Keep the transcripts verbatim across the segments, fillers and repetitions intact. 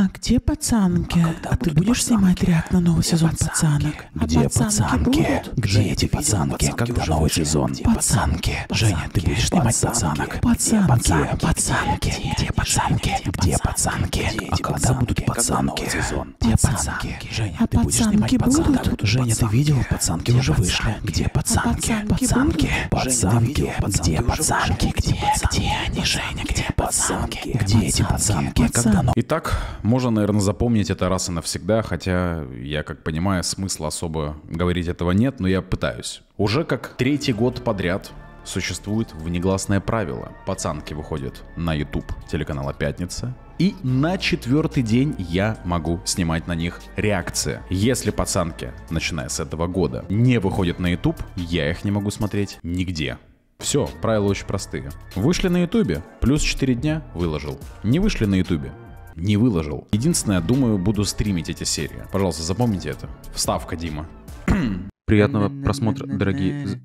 А где пацанки? А, а ты будешь снимать реакт на новый сезон пацанок? Где а пацанки? пацанки? Где эти пацанки? Когда новый сезон? Пацанки. Женя, ты будешь снимать пацанок? Пацанки. Пацанки. Где пацанки? Где пацанки? А когда будут пацанки? Где пацанки? Женя, А ты будешь снимать пацанки пацанок? будут? Женя, ты видел? Пацанки уже вышли. Где пацанки? пацанки Пацанки. Где пацанки? Где? Где они, Женя? Где пацанки? Где эти пацанки? Когда новый... Итак, можно, наверное, запомнить это раз и навсегда, хотя, я как понимаю, смысла особо говорить этого нет, но я пытаюсь. Уже как третий год подряд существует внегласное правило. Пацанки выходят на YouTube телеканала «Пятница», и на четвертый день я могу снимать на них реакции. Если пацанки, начиная с этого года, не выходят на YouTube, я их не могу смотреть нигде. Все, правила очень простые. Вышли на ютубе, плюс четыре дня выложил. Не вышли на ютубе, не выложил. Единственное, думаю, буду стримить эти серии. Пожалуйста, запомните это. Вставка, Дима. Приятного просмотра, дорогие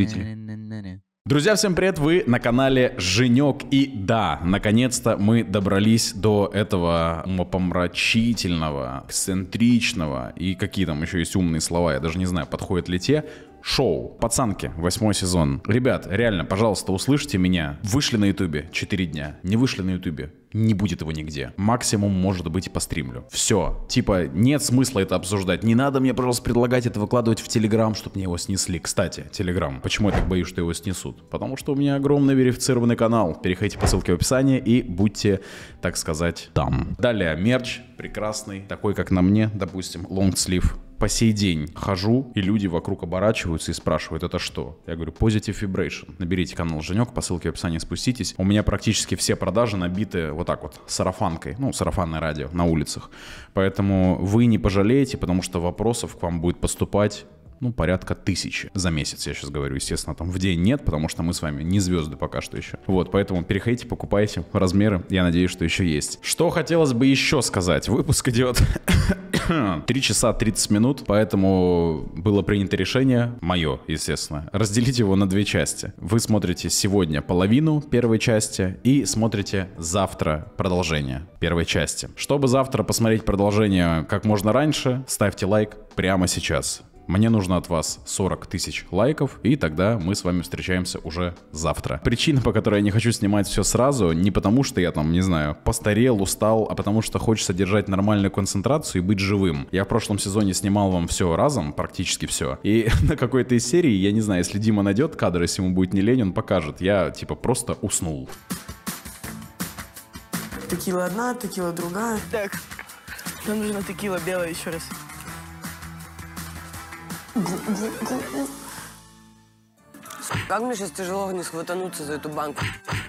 зрители. Друзья, всем привет! Вы на канале Женек. И да, наконец-то мы добрались до этого умопомрачительного, эксцентричного и какие там еще есть умные слова, я даже не знаю, подходят ли те. Шоу «Пацанки», восьмой сезон. Ребят, реально, пожалуйста, услышьте меня. Вышли на ютубе четыре дня, не вышли на ютубе, не будет его нигде. Максимум, может быть, постримлю. Все. Типа, нет смысла это обсуждать. Не надо мне, пожалуйста, предлагать это выкладывать в Телеграм, чтобы мне его снесли. Кстати, Телеграм. Почему я так боюсь, что его снесут? Потому что у меня огромный верифицированный канал. Переходите по ссылке в описании и будьте, так сказать, там. Далее, мерч прекрасный, такой, как на мне, допустим, лонгслив. По сей день хожу, и люди вокруг оборачиваются и спрашивают, это что? Я говорю, Positive Vibration. Наберите канал Женек, по ссылке в описании спуститесь. У меня практически все продажи набиты вот так вот, сарафанкой, ну, сарафанное радио на улицах. Поэтому вы не пожалеете, потому что вопросов к вам будет поступать, ну, порядка тысячи за месяц, я сейчас говорю. Естественно, там в день нет, потому что мы с вами не звезды пока что еще. Вот, поэтому переходите, покупайте размеры. Я надеюсь, что еще есть. Что хотелось бы еще сказать? Выпуск идет три часа тридцать минут, поэтому было принято решение, мое, естественно, разделить его на две части. Вы смотрите сегодня половину первой части и смотрите завтра продолжение первой части. Чтобы завтра посмотреть продолжение как можно раньше, ставьте лайк прямо сейчас. Мне нужно от вас сорок тысяч лайков, и тогда мы с вами встречаемся уже завтра. Причина, по которой я не хочу снимать все сразу, не потому что я там, не знаю, постарел, устал, а потому что хочется держать нормальную концентрацию и быть живым. Я в прошлом сезоне снимал вам все разом, практически все. И на какой-то из серий, я не знаю, если Дима найдет кадр, если ему будет не лень, он покажет. Я типа просто уснул. Текила одна, текила другая. Так, нам нужна текила белая еще раз. Как мне сейчас тяжело вниз хватануться за эту банку.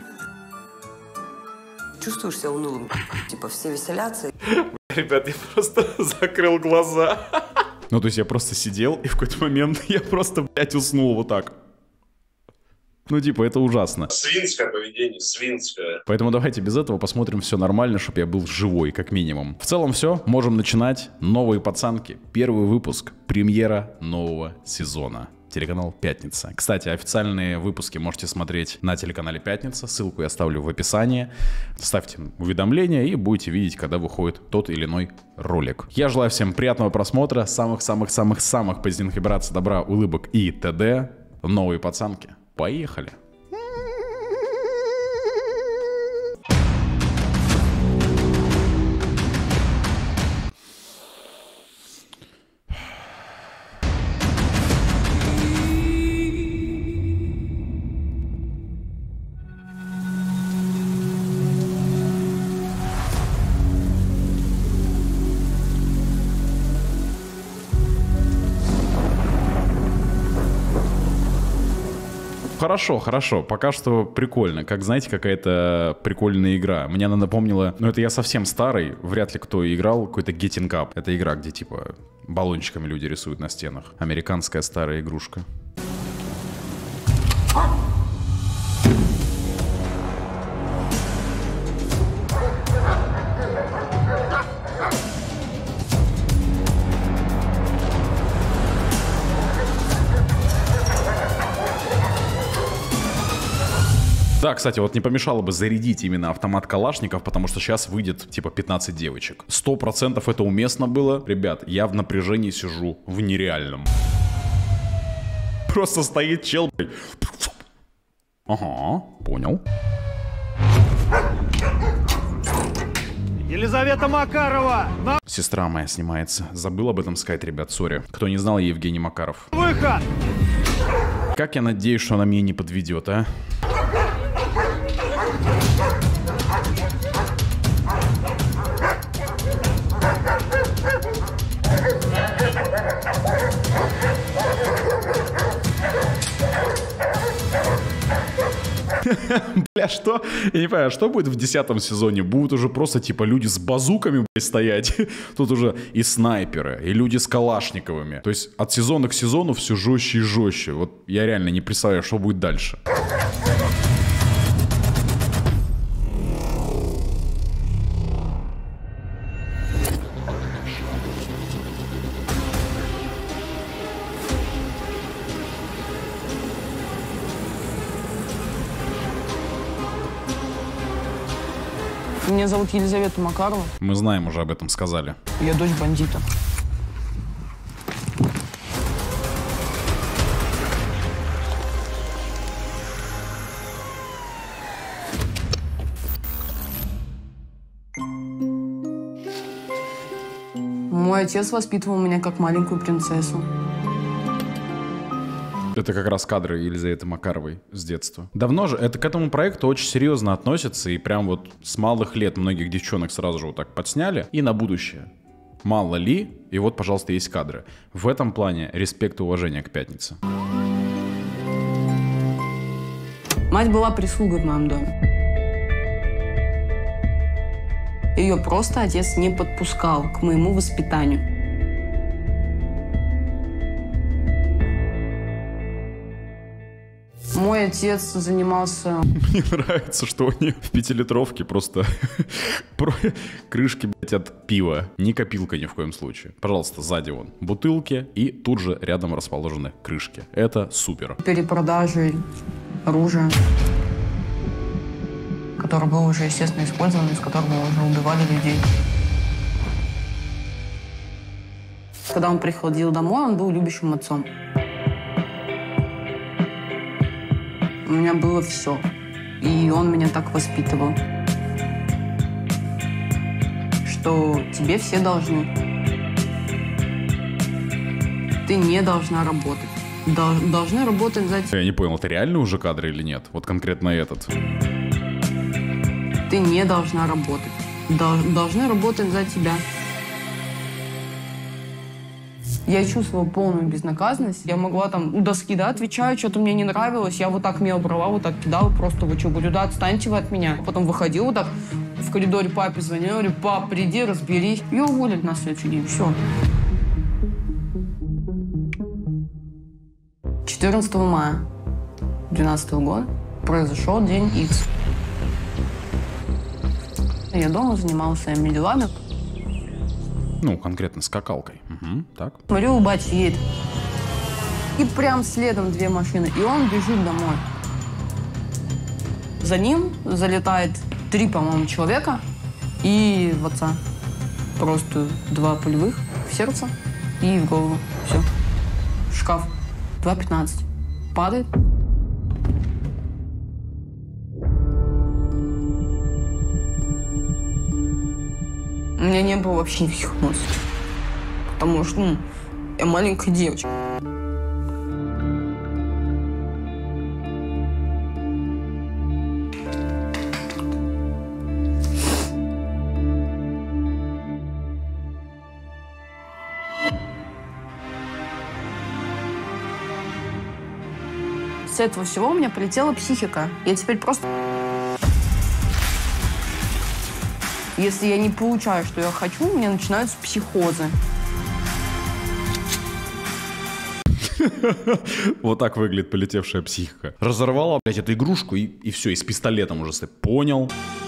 Чувствуешь себя унылым? Типа все веселятся. Ребят, я просто закрыл глаза. Ну, то есть я просто сидел, и в какой-то момент я просто, блядь, уснул вот так. Ну, типа, это ужасно. Свинское поведение, свинское. Поэтому давайте без этого посмотрим все нормально, чтобы я был живой, как минимум. В целом все, можем начинать. Новые пацанки. Первый выпуск. Премьера нового сезона. Телеканал «Пятница». Кстати, официальные выпуски можете смотреть на телеканале «Пятница». Ссылку я оставлю в описании. Ставьте уведомления и будете видеть, когда выходит тот или иной ролик. Я желаю всем приятного просмотра. Самых-самых-самых-самых позитивных вибраций, добра, улыбок и т.д. Новые пацанки. Поехали! Хорошо, хорошо. Пока что прикольно. Как, знаете, какая-то прикольная игра. Мне она напомнила... Ну, это я совсем старый. Вряд ли кто играл. Какой-то Getting Up. Это игра, где, типа, баллончиками люди рисуют на стенах. Американская старая игрушка. Да, кстати, вот не помешало бы зарядить именно автомат калашников, потому что сейчас выйдет типа пятнадцать девочек. Сто процентов это уместно было. Ребят, я в напряжении сижу в нереальном. Просто стоит чел. Ага, понял. Елизавета Макарова! На Сестра моя снимается. Забыл об этом сказать, ребят, сори. Кто не знал, Евгений Макаров. выход! Как я надеюсь, что она меня не подведет, а? Бля, что? Я не понимаю, что будет в десятом сезоне? Будут уже просто, типа, люди с базуками, блядь, стоять. Тут уже и снайперы, и люди с калашниковыми. То есть от сезона к сезону все жестче и жестче. Вот я реально не представляю, что будет дальше. Меня зовут Елизавета Макарова. Мы знаем, уже об этом сказали. Я дочь бандита. Мой отец воспитывал меня как маленькую принцессу. Это как раз кадры Елизаветы Макаровой с детства. Давно же, это к этому проекту очень серьезно относятся, и прям вот с малых лет многих девчонок сразу же вот так подсняли. И на будущее. Мало ли, и вот, пожалуйста, есть кадры. В этом плане респект и уважение к «Пятнице». Мать была прислугой в моем доме. Ее просто отец не подпускал к моему воспитанию. Мой отец занимался... Мне нравится, что у нее в пятилитровке просто крышки, блядь, от пива. Не копилка ни в коем случае. Пожалуйста, сзади вон бутылки, и тут же рядом расположены крышки. Это супер. Перепродажей оружия, которое было уже, естественно, использовано, из которого уже убивали людей. Когда он приходил домой, он был любящим отцом. У меня было все. И он меня так воспитывал, что тебе все должны. Ты не должна работать. Дол- должны работать за тебя. Я не понял, это реально уже кадры или нет? Вот конкретно этот. Ты не должна работать. Дол- должны работать за тебя. Я чувствовала полную безнаказанность. Я могла там у доски, да, отвечаю, что-то мне не нравилось. Я вот так мел брала, вот так кидала, просто вы что, говорю, да, отстаньте вы от меня. Потом выходила вот так, в коридоре папе звонила, говорю, пап, приди, разберись. Ее уволили на следующий день, все. четырнадцатого мая две тысячи двенадцатого года произошел день Икс. Я дома занималась своими делами. Ну, конкретно скакалкой. Угу, так. Смотрю, батя едет. И прям следом две машины. И он бежит домой. За ним залетает три, по-моему, человека. И в отца. Просто два пулевых в сердце и в голову. Все. Шкаф. два пятнадцать. Падает. У меня не было вообще никаких эмоций. Потому что, ну, я маленькая девочка. С этого всего у меня полетела психика. Я теперь просто... Если я не получаю, что я хочу, у меня начинаются психозы. Вот так выглядит полетевшая психика. Разорвала, блядь, эту игрушку и, и все, и с пистолетом уже стоит. Понял.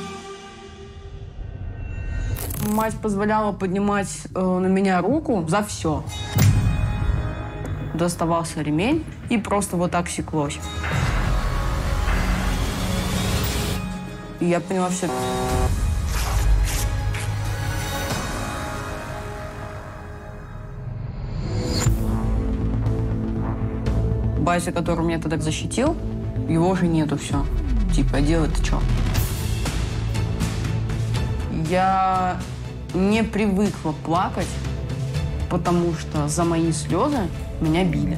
Мать позволяла поднимать э, на меня руку за все. Доставался ремень и просто вот так секлось. И я поняла все. Бася, который меня тогда защитил, его уже нету, все. Типа, делать-то что? Я не привыкла плакать, потому что за мои слезы меня били.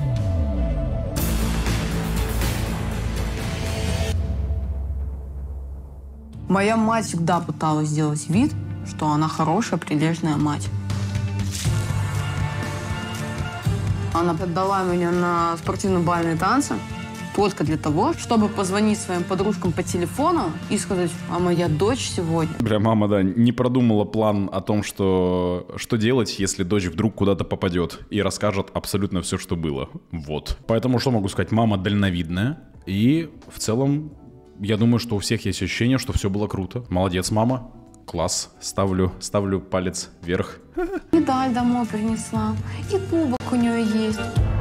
Моя мать всегда пыталась сделать вид, что она хорошая, прилежная мать. Она отдала меня на спортивно-бальные танцы только для того, чтобы позвонить своим подружкам по телефону и сказать: а моя дочь сегодня... Бля, мама, да, не продумала план о том, что, что делать, если дочь вдруг куда-то попадет и расскажет абсолютно все, что было. Вот. Поэтому что могу сказать? Мама дальновидная. И в целом, я думаю, что у всех есть ощущение, что все было круто. Молодец, мама. Класс. Ставлю, ставлю палец вверх. Медаль домой принесла. И кубок у нее есть.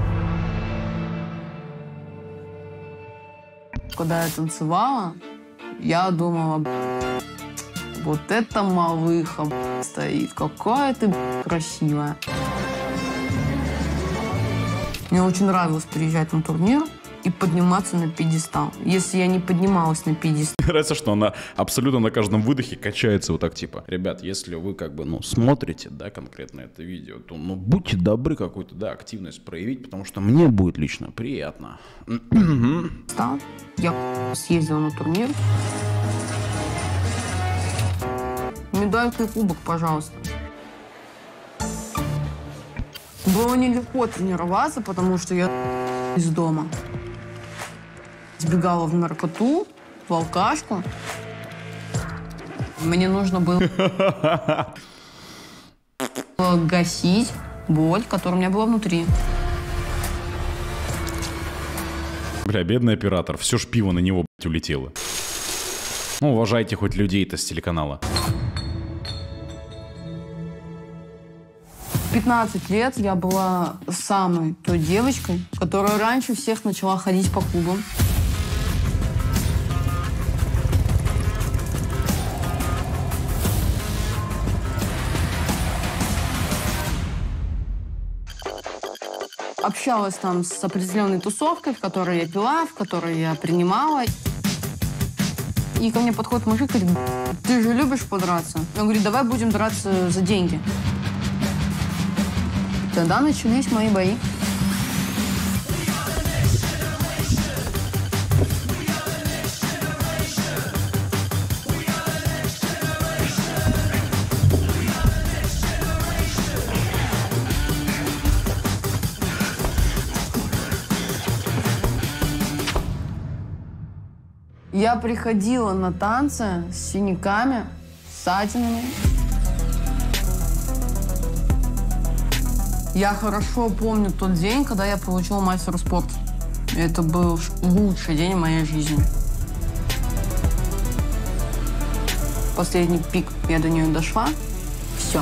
Когда я танцевала, я думала: вот эта малыха стоит. Какая ты красивая. Мне очень нравилось приезжать на турнир и подниматься на пьедестал. Если я не поднималась на пьедестал... Нравится, что она абсолютно на каждом выдохе качается вот так, типа: ребят, если вы как бы, ну, смотрите, да, конкретно это видео, то, ну, будьте добры какую-то, да, активность проявить, потому что мне будет лично приятно. Стал, я съездила на турнир. Медалька и кубок, пожалуйста. Было нелегко тренироваться, потому что я из дома. Сбегала в наркоту, в алкашку. Мне нужно было гасить боль, которая у меня была внутри. Бля, бедный оператор, все ж пиво на него, блядь, улетело. Ну, уважайте хоть людей-то с телеканала. В пятнадцать лет я была самой той девочкой, которая раньше всех начала ходить по клубам. Общалась там с определенной тусовкой, в которой я пила, в которой я принимала. И ко мне подходит мужик и говорит: ты же любишь подраться? Он говорит: давай будем драться за деньги. Тогда начались мои бои. Я приходила на танцы с синяками, ссадинами. Я хорошо помню тот день, когда я получила мастера спорта. Это был лучший день в моей жизни. Последний пик, я до нее дошла. Все.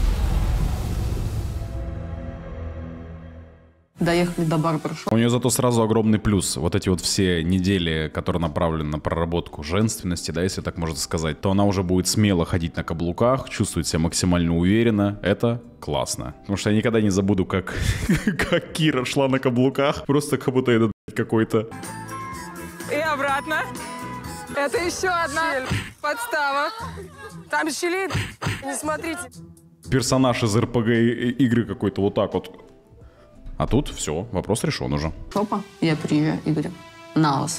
Доехали до барбершопа. У нее зато сразу огромный плюс. Вот эти вот все недели, которые направлены на проработку женственности, да, если так можно сказать, то она уже будет смело ходить на каблуках, чувствует себя максимально уверенно. Это классно. Потому что я никогда не забуду, как, как Кира шла на каблуках. Просто как будто этот какой-то... И обратно. Это еще одна подстава. Там щели, не смотрите. Персонаж из эр пэ гэ игры какой-то вот так вот. А тут все, вопрос решен уже. Опа, я приезжаю и говорю: на вас.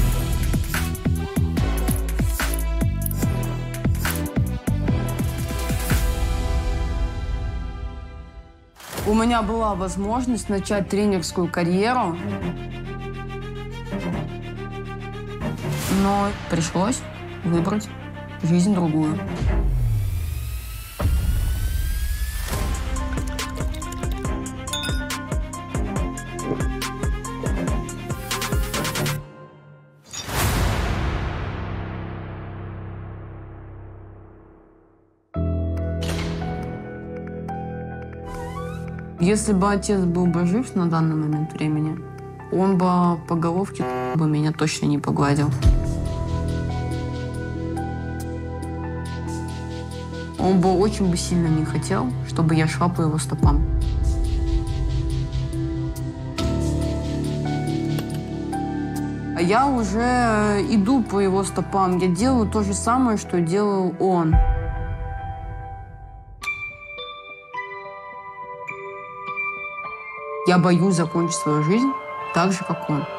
У меня была возможность начать тренерскую карьеру, но пришлось выбрать жизнь другую. Если бы отец был бы жив на данный момент времени, он бы по головке бы меня точно не погладил. Он бы очень бы сильно не хотел, чтобы я шла по его стопам. А я уже иду по его стопам. Я делаю то же самое, что делал он. Я боюсь закончить свою жизнь так же, как он.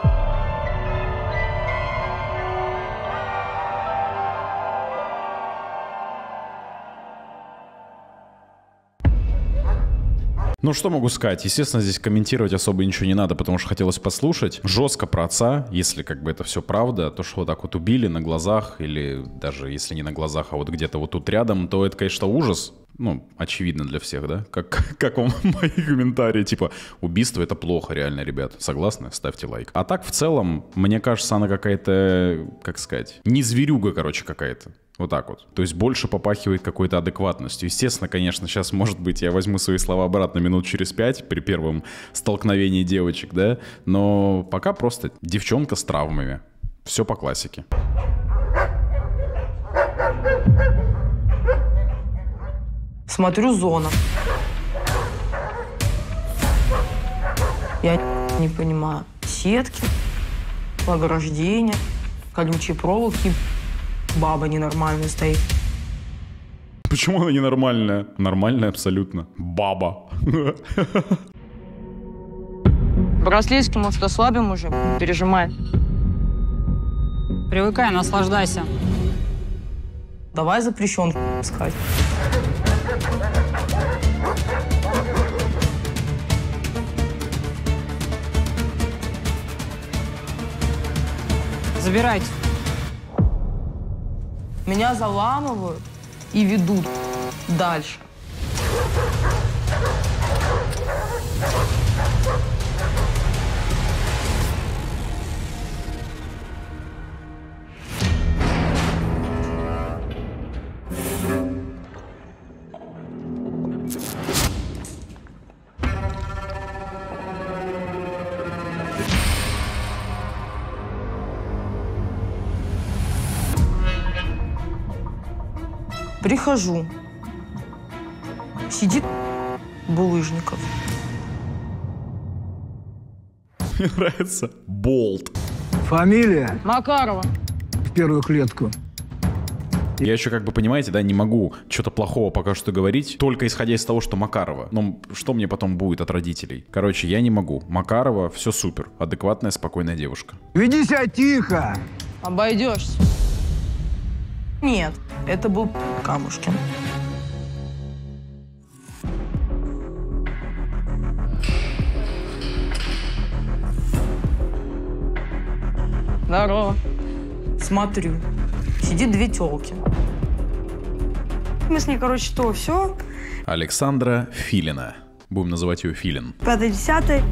Ну, что могу сказать? Естественно, здесь комментировать особо ничего не надо, потому что хотелось послушать. Жестко про отца, если как бы это все правда, то, что вот так вот убили на глазах, или даже если не на глазах, а вот где-то вот тут рядом, то это, конечно, ужас. Ну, очевидно для всех, да? Как, как вам мои комментарии? Типа, убийство — это плохо, реально, ребят. Согласны? Ставьте лайк. А так, в целом, мне кажется, она какая-то, как сказать, не зверюга, короче, какая-то. Вот так вот. То есть больше попахивает какой-то адекватностью. Естественно, конечно, сейчас, может быть, я возьму свои слова обратно минут через пять при первом столкновении девочек, да? Но пока просто девчонка с травмами. Все по классике. Смотрю, зона. Я не понимаю. Сетки, ограждения, колючие проволоки. Баба ненормальная стоит. Почему она ненормальная? Нормальная абсолютно. Баба. Браслетики, может, ослабим уже? Пережимай. Привыкай, наслаждайся. Давай запрещен сказать. Забирайте. Меня заламывают и ведут дальше. Прихожу. Сидит булыжников. Мне нравится Болт. Фамилия Макарова. в первую клетку. Я еще, как бы, понимаете, да, не могу что-то плохого пока что говорить, только исходя из того, что Макарова. Ну, что мне потом будет от родителей? Короче, я не могу. Макарова, все супер. Адекватная, спокойная девушка. Веди себя тихо. Обойдешься. Нет, это был Камушкин. Здорово. Смотрю. Сидит две тёлки. Мы с ней, короче, что, все? Александра Филина. Будем называть ее Филин. Пятый-десятый.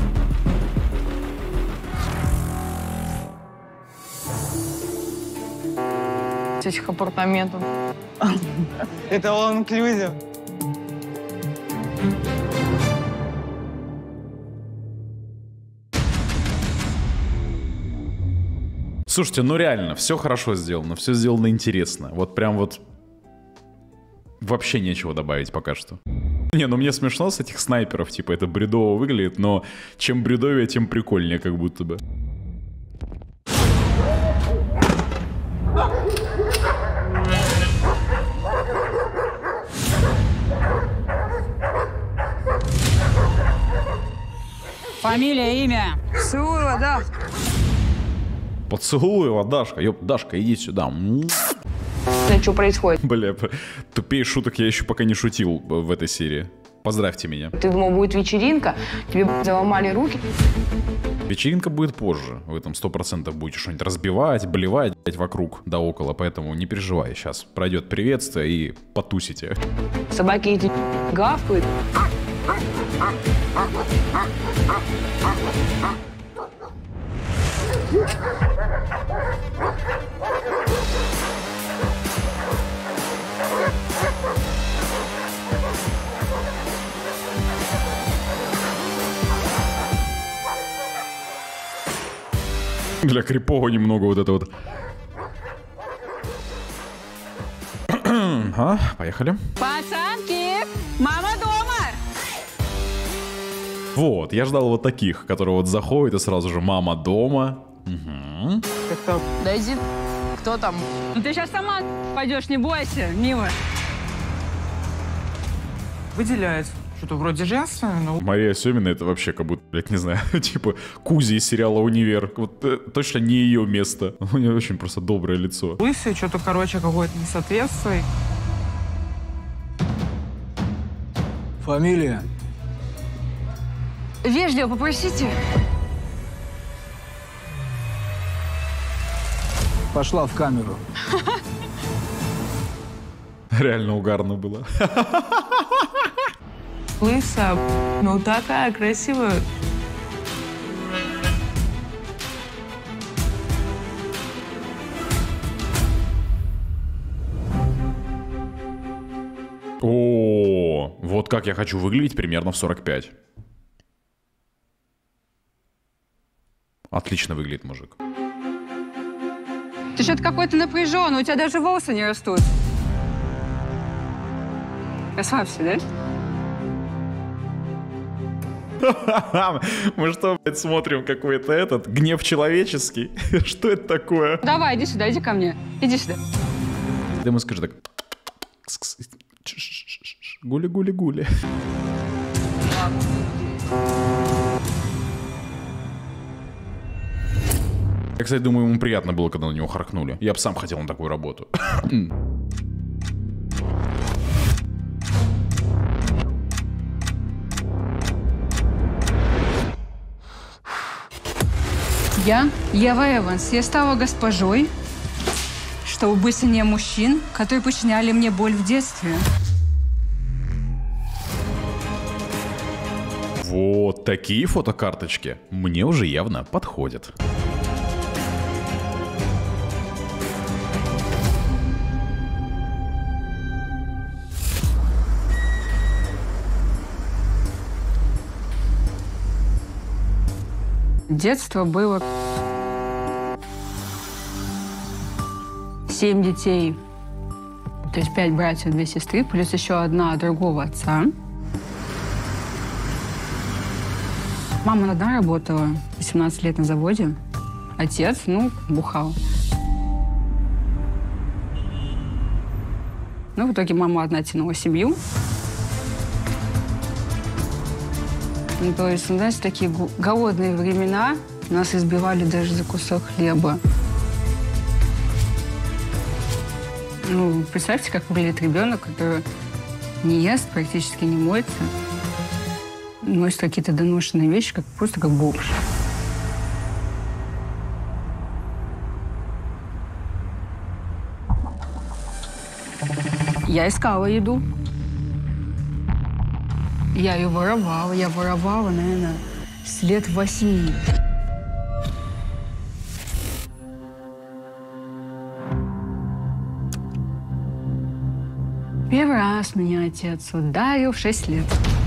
С этих апартаментов. Это all inclusive. Слушайте, ну реально, все хорошо сделано, все сделано интересно. Вот прям вот вообще нечего добавить пока что. Не, ну мне смешно с этих снайперов, типа это бредово выглядит, но чем бредовее, тем прикольнее как будто бы. Фамилия, имя. Суева, да. Поцелуй его, Дашка. Ёп, Дашка, иди сюда. Что происходит? Бля, тупее шуток я еще пока не шутил в этой серии. Поздравьте меня. Ты думал, будет вечеринка, тебе заломали руки. Вечеринка будет позже. Вы там сто процентов будете что-нибудь разбивать, блевать вокруг да около, поэтому не переживай. Сейчас пройдет приветствие и потусите. Собаки эти гавкают. Для крипового немного вот это вот. Ага, поехали. Пацанки, мама дома! Вот, я ждал вот таких, которые вот заходят и сразу же «мама дома». Угу. Это... Да иди, кто там? Ну ты сейчас сама пойдешь, не бойся, милая. Выделяется. Что-то вроде женственное, но... Мария Семина — это вообще как будто, блядь, не знаю, типа Кузи из сериала «Универ». Вот э, точно не ее место. У нее очень просто доброе лицо. Лысый, что-то, короче, какое-то несоответствие. Фамилия? Вежливо попросите. Пошла в камеру. Реально угарно было. Лысая, ну такая красивая. О, вот как я хочу выглядеть примерно в сорок пять. Отлично выглядит мужик. Ты что-то какой-то напряженный, у тебя даже волосы не растут. Расслабься, да? Мы что, блядь, смотрим какой-то этот гнев человеческий? Что это такое? Давай, иди сюда, иди ко мне. Иди сюда. Ты ему скажи так. Гули-гули-гули. Я, кстати, думаю, ему приятно было, когда на него харкнули. Я бы сам хотел на такую работу. Я, Ева Эванс, я стала госпожой, чтобы быть сильнее мужчин, которые причиняли мне боль в детстве. Вот такие фотокарточки мне уже явно подходят. Детство было семь детей, то есть пять братьев, две сестры, плюс еще одна другого отца. Мама одна работала, восемнадцать лет на заводе. Отец, ну, бухал. Ну, в итоге мама одна тянула семью. Ну, то есть, знаете, такие голодные времена нас избивали даже за кусок хлеба. Ну, представьте, как выглядит ребенок, который не ест, практически не моется. Носит какие-то доношенные вещи, как, просто как бомж. Я искала еду. Я ее воровала. Я воровала, наверное, с лет восьми. Первый раз меня отец ударил в шесть лет.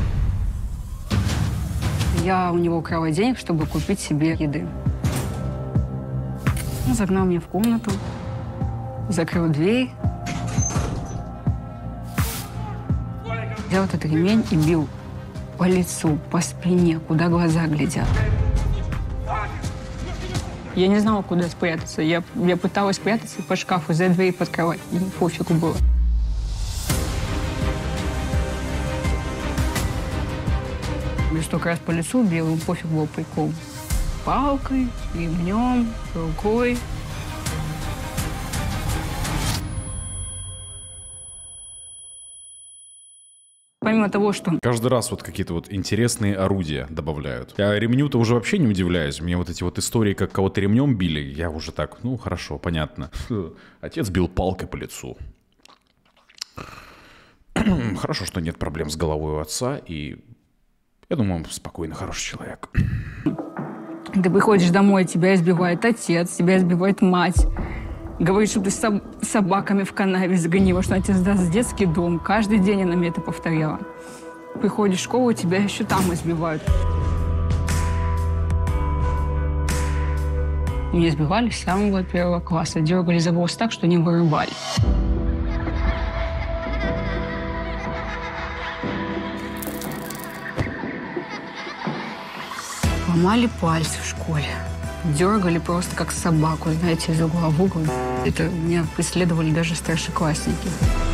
Я у него украла денег, чтобы купить себе еды. Он загнал меня в комнату, закрыл дверь, взял этот ремень и бил по лицу, по спине, куда глаза глядят. Я не знала, куда спрятаться. Я, я пыталась спрятаться под шкафу, за дверь, под кровать. Мне пофигу было. Я столько раз по лицу бил, ему пофиг был прикол. Палкой, ремнем, рукой. Помимо того, что... Каждый раз вот какие-то вот интересные орудия добавляют. Я ремню-то уже вообще не удивляюсь. Мне вот эти вот истории, как кого-то ремнем били, я уже так, ну, хорошо, понятно. Отец бил палкой по лицу. Хорошо, что нет проблем с головой у отца, и я думаю, он спокойно, хороший человек. Ты приходишь домой, тебя избивает отец, тебя избивает мать. Говорит, что ты с соб собаками в канаве загонила, что отец даст детский дом. Каждый день она мне это повторяла. Приходишь в школу, тебя еще там избивают. Меня избивали с самого первого класса. Дергали за волос так, что не вырывали. Ломали пальцы в школе. Дергали просто как собаку, знаете, из угла в угол. Это меня преследовали даже старшеклассники.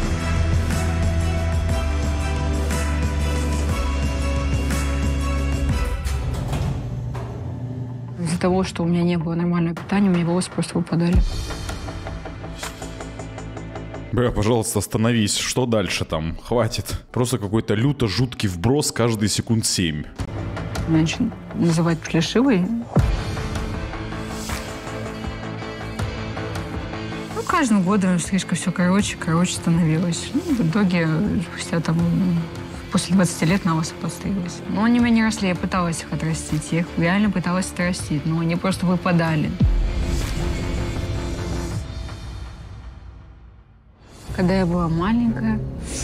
Из-за того, что у меня не было нормального питания, у меня волосы просто выпадали. Бля, пожалуйста, остановись. Что дальше там? Хватит. Просто какой-то люто жуткий вброс каждые секунд семь. Меня начали называть плешивой. Ну, каждым годом слишком все короче, короче становилось. Ну, в итоге, спустя там, после двадцати лет на волосы подстриглась. Но они у меня не росли, я пыталась их отрастить. Я их реально пыталась отрастить, но они просто выпадали. Когда я была маленькая,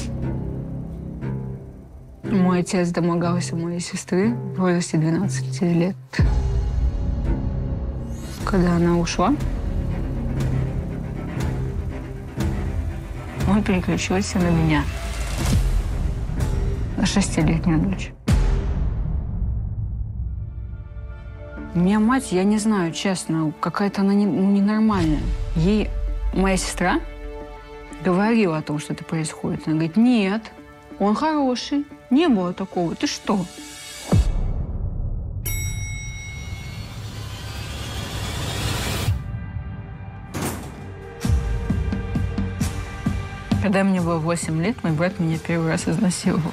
мой отец домогался моей сестры в возрасте двенадцати лет. Когда она ушла, он переключился на меня, на шестилетнюю дочь. У меня мать, я не знаю, честно, какая-то она не, ну, ненормальная. Ей моя сестра говорила о том, что это происходит. Она говорит, нет, он хороший, не было такого, ты что? Когда мне было восемь лет, мой брат меня первый раз изнасиловал.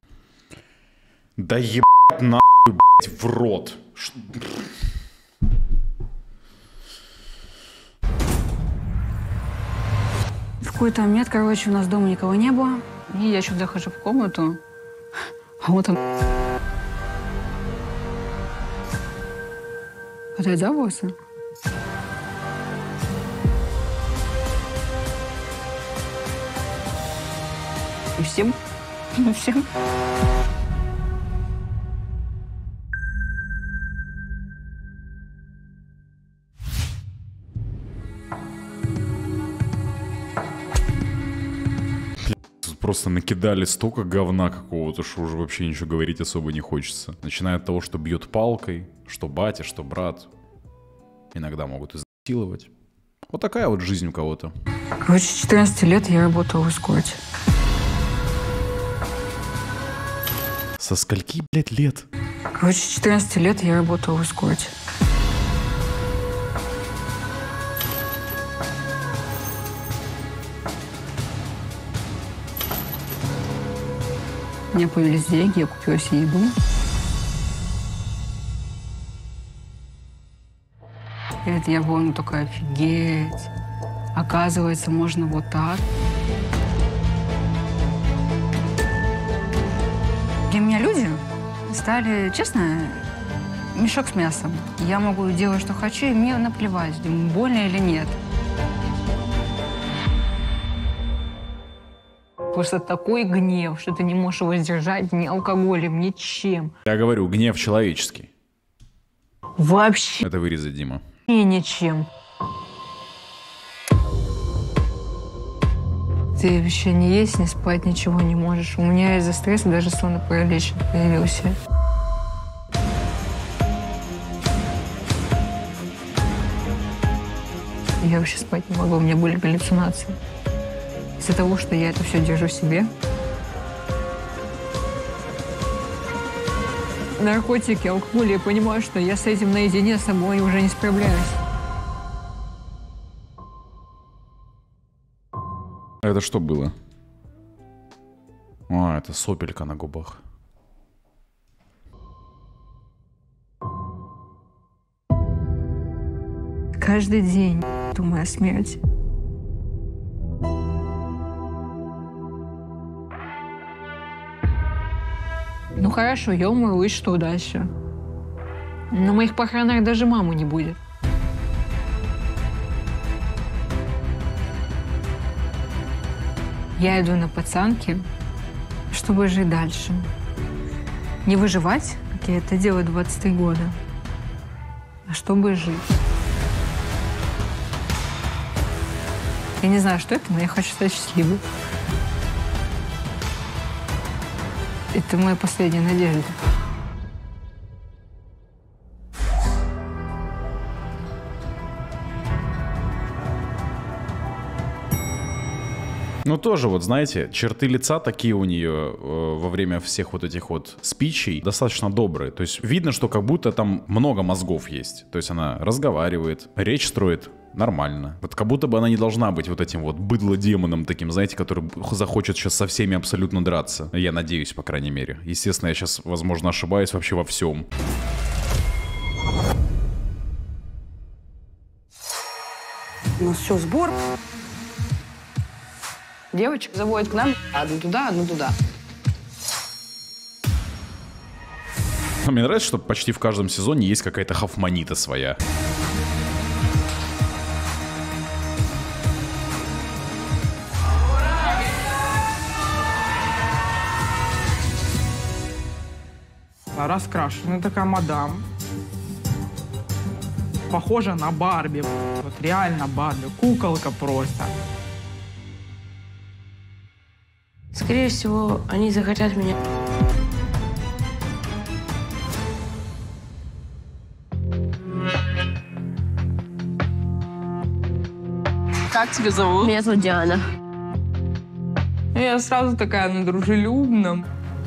Да ебать нахуй, блядь, в рот. Ш... В какой-то момент, короче, у нас дома никого не было. И я что-то захожу в комнату, а вот он хватает за волосы. И всем, и всем. Просто накидали столько говна какого-то, что уже вообще ничего говорить особо не хочется. Начиная от того, что бьет палкой, что батя, что брат. Иногда могут изнасиловать. Вот такая вот жизнь у кого-то. Короче, с четырнадцати лет я работала в эскорте. Со скольки, блядь, лет? Короче, с четырнадцати лет я работала в эскорте. У меня появились деньги, я купила себе еду. И это я была, ну, такая, офигеть. Оказывается, можно вот так. Для меня люди стали, честно, мешок с мясом. Я могу делать, что хочу, и мне наплевать, больно или нет. Просто такой гнев, что ты не можешь его сдержать ни алкоголем, ничем. Я говорю, гнев человеческий. Вообще. Это вырезать, Дима. И ничем. Ты вообще не есть, не спать, ничего не можешь. У меня из-за стресса даже сонный паралич появился. Я вообще спать не могу, у меня были галлюцинации. Из-за того, что я это все держу в себе. Наркотики, алкоголь, я понимаю, что я с этим наедине с собой уже не справляюсь. Это что было? А, это сопелька на губах. Каждый день думаю о смерти. Ну хорошо, я умру, и что дальше? На моих похоронах даже мамы не будет. Я иду на пацанки, чтобы жить дальше. Не выживать, как я это делаю двадцать три года, а чтобы жить. Я не знаю, что это, но я хочу стать счастливой. Это моя последняя надежда. Ну, тоже вот, знаете, черты лица такие у нее э, во время всех вот этих вот спичей достаточно добрые. То есть видно, что как будто там много мозгов есть. То есть она разговаривает, речь строит нормально. Вот как будто бы она не должна быть вот этим вот быдло-демоном таким, знаете, который захочет сейчас со всеми абсолютно драться. Я надеюсь, по крайней мере. Естественно, я сейчас, возможно, ошибаюсь вообще во всем. Ну все, сбор. Девочек заводят к нам, одну туда, одну туда. Мне нравится, что почти в каждом сезоне есть какая-то хофманита своя. Раскрашенная такая мадам. Похожа на Барби. Вот реально Барби. Куколка просто. Скорее всего, они захотят меня. Как тебя зовут? Меня зовут Диана. Я сразу такая на дружелюбном.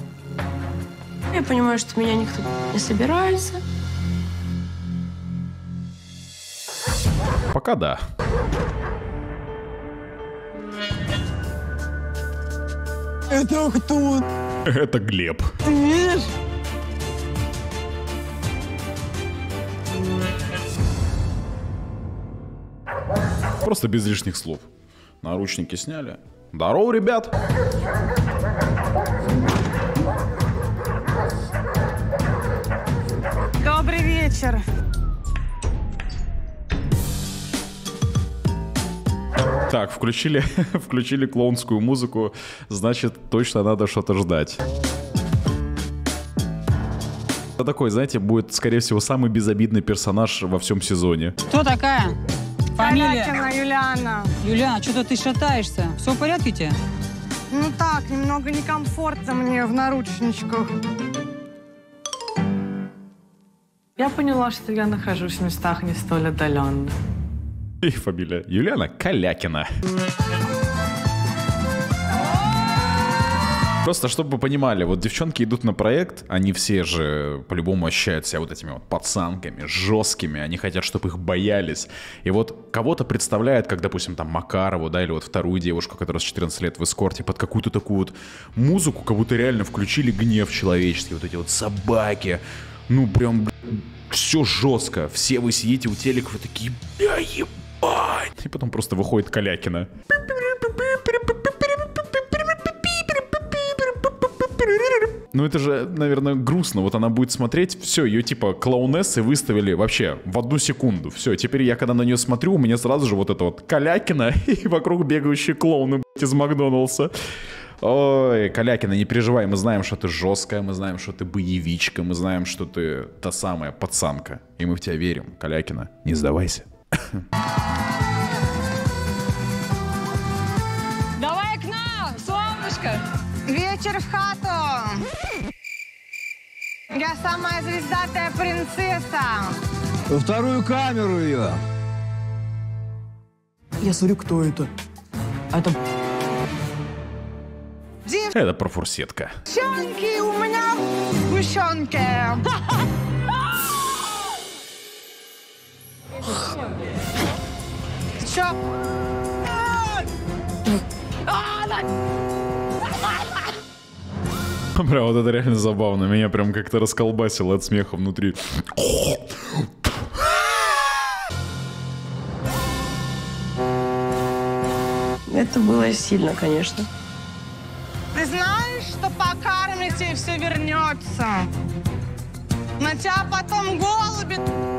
Я понимаю, что меня никто не собирается. Пока да. Это кто? Это Глеб. Ты видишь? Просто без лишних слов. Наручники сняли. Здорово, ребят! Добрый вечер. Так, включили, включили клоунскую музыку, значит, точно надо что-то ждать. Это такой, знаете, будет, скорее всего, самый безобидный персонаж во всем сезоне. Кто такая? Фамилия? Калякина Юлиана. Юлиана, что-то ты шатаешься. Все в порядке у тебя? Ну так, немного некомфортно мне в наручничках. Я поняла, что я нахожусь в местах не столь отдаленных. И фамилия Юлиана Калякина. Просто, чтобы вы понимали, вот девчонки идут на проект, они все же по-любому ощущают себя вот этими вот пацанками, жесткими, они хотят, чтобы их боялись. И вот кого-то представляют, как, допустим, там Макарову, да, или вот вторую девушку, которая с четырнадцати лет в эскорте, под какую-то такую вот музыку, как будто реально включили гнев человеческий, вот эти вот собаки, ну прям, все жестко, все вы сидите у телеков и такие, бля, ебать. И потом просто выходит Калякина. Ну это же, наверное, грустно. Вот она будет смотреть, все, ее типа клоунессы выставили вообще в одну секунду. Все, теперь я когда на нее смотрю, у меня сразу же вот это вот Калякина и вокруг бегающие клоуны, блядь, из Макдоналдса. Ой, Калякина, не переживай, мы знаем, что ты жесткая, мы знаем, что ты боевичка, мы знаем, что ты та самая пацанка. И мы в тебя верим, Калякина, не сдавайся. Давай к нам, солнышко! Вечер в хату. Я самая звездатая принцесса. Во вторую камеру ее. Я смотрю, кто это. А это... Это профурсетка. Девчонки, у меня гущенки. Чё? Бля, вот это реально забавно. Меня прям как-то расколбасило от смеха внутри. Это было сильно, конечно. Ты знаешь, что покормите и все вернется. На тебя потом голуби.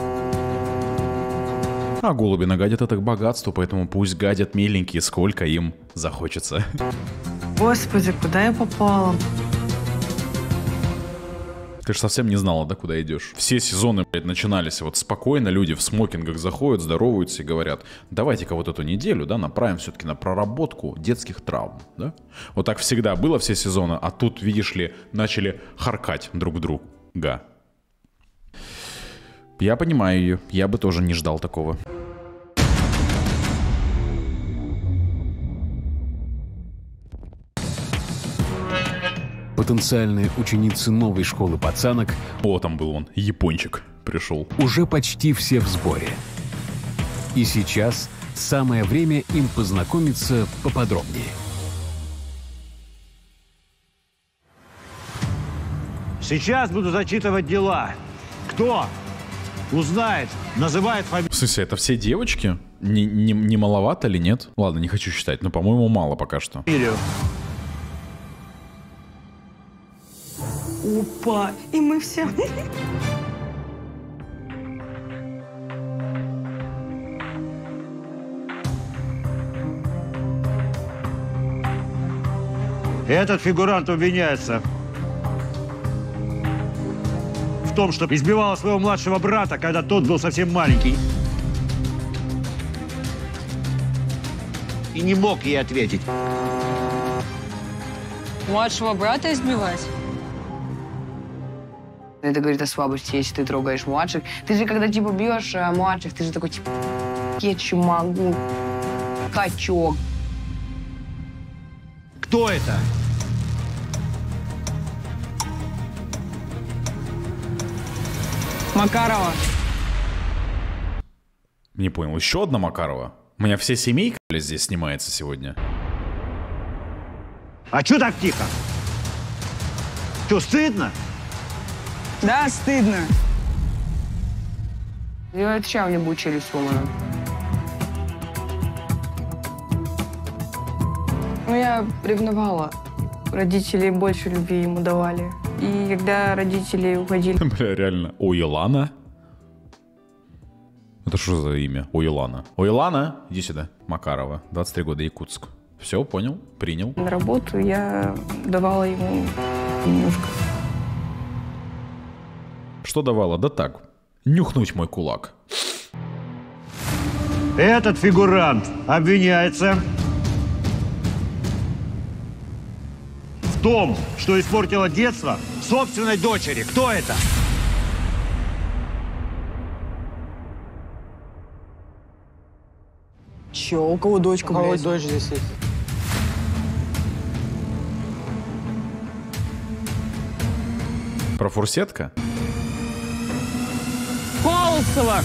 А голуби нагадят это к богатству, поэтому пусть гадят миленькие, сколько им захочется. Господи, куда я попала? Ты же совсем не знала, да, куда идешь. Все сезоны, блядь, начинались вот спокойно, люди в смокингах заходят, здороваются и говорят, давайте-ка вот эту неделю, да, направим все-таки на проработку детских травм, да. Вот так всегда было все сезоны, а тут, видишь ли, начали харкать друг друга. Я понимаю ее, я бы тоже не ждал такого. потенциальные ученицы новой школы пацанок, о, там был он, япончик, пришел, уже почти все в сборе. И сейчас самое время им познакомиться поподробнее. Сейчас буду зачитывать дела. Кто узнает, называет фамилию. В смысле, это все девочки? Не, не, не маловато или нет? Ладно, не хочу считать, но, по-моему, мало пока что. Опа, и мы все. Этот фигурант обвиняется в том, что избивала своего младшего брата, когда тот был совсем маленький. И не мог ей ответить. Младшего брата избивать? Это говорит о слабости, если ты трогаешь младших. Ты же, когда типа бьешь а, младших, ты же такой типа кетчу могу, качок. Кто это? Макарова. Не понял, еще одна Макарова? У меня вся семейка здесь снимается сегодня. А чё так тихо? Чё, стыдно? Да, стыдно. Я отвечаю, у меня будет челюсть сломана. Ну, я ревновала. Родители больше любви ему давали. И когда родители уходили... Бля, реально. Оилана? Это что за имя? Оилана. Оилана, иди сюда. Макарова, двадцать три года, Якутск. Все, понял, принял. На работу я давала ему немножко. Что давала? Да так, нюхнуть мой кулак. Этот фигурант обвиняется в том, что испортила детство собственной дочери. Кто это? Че, у кого дочка, У кого блядь? дочь здесь есть? Про фурсетка? Колосова!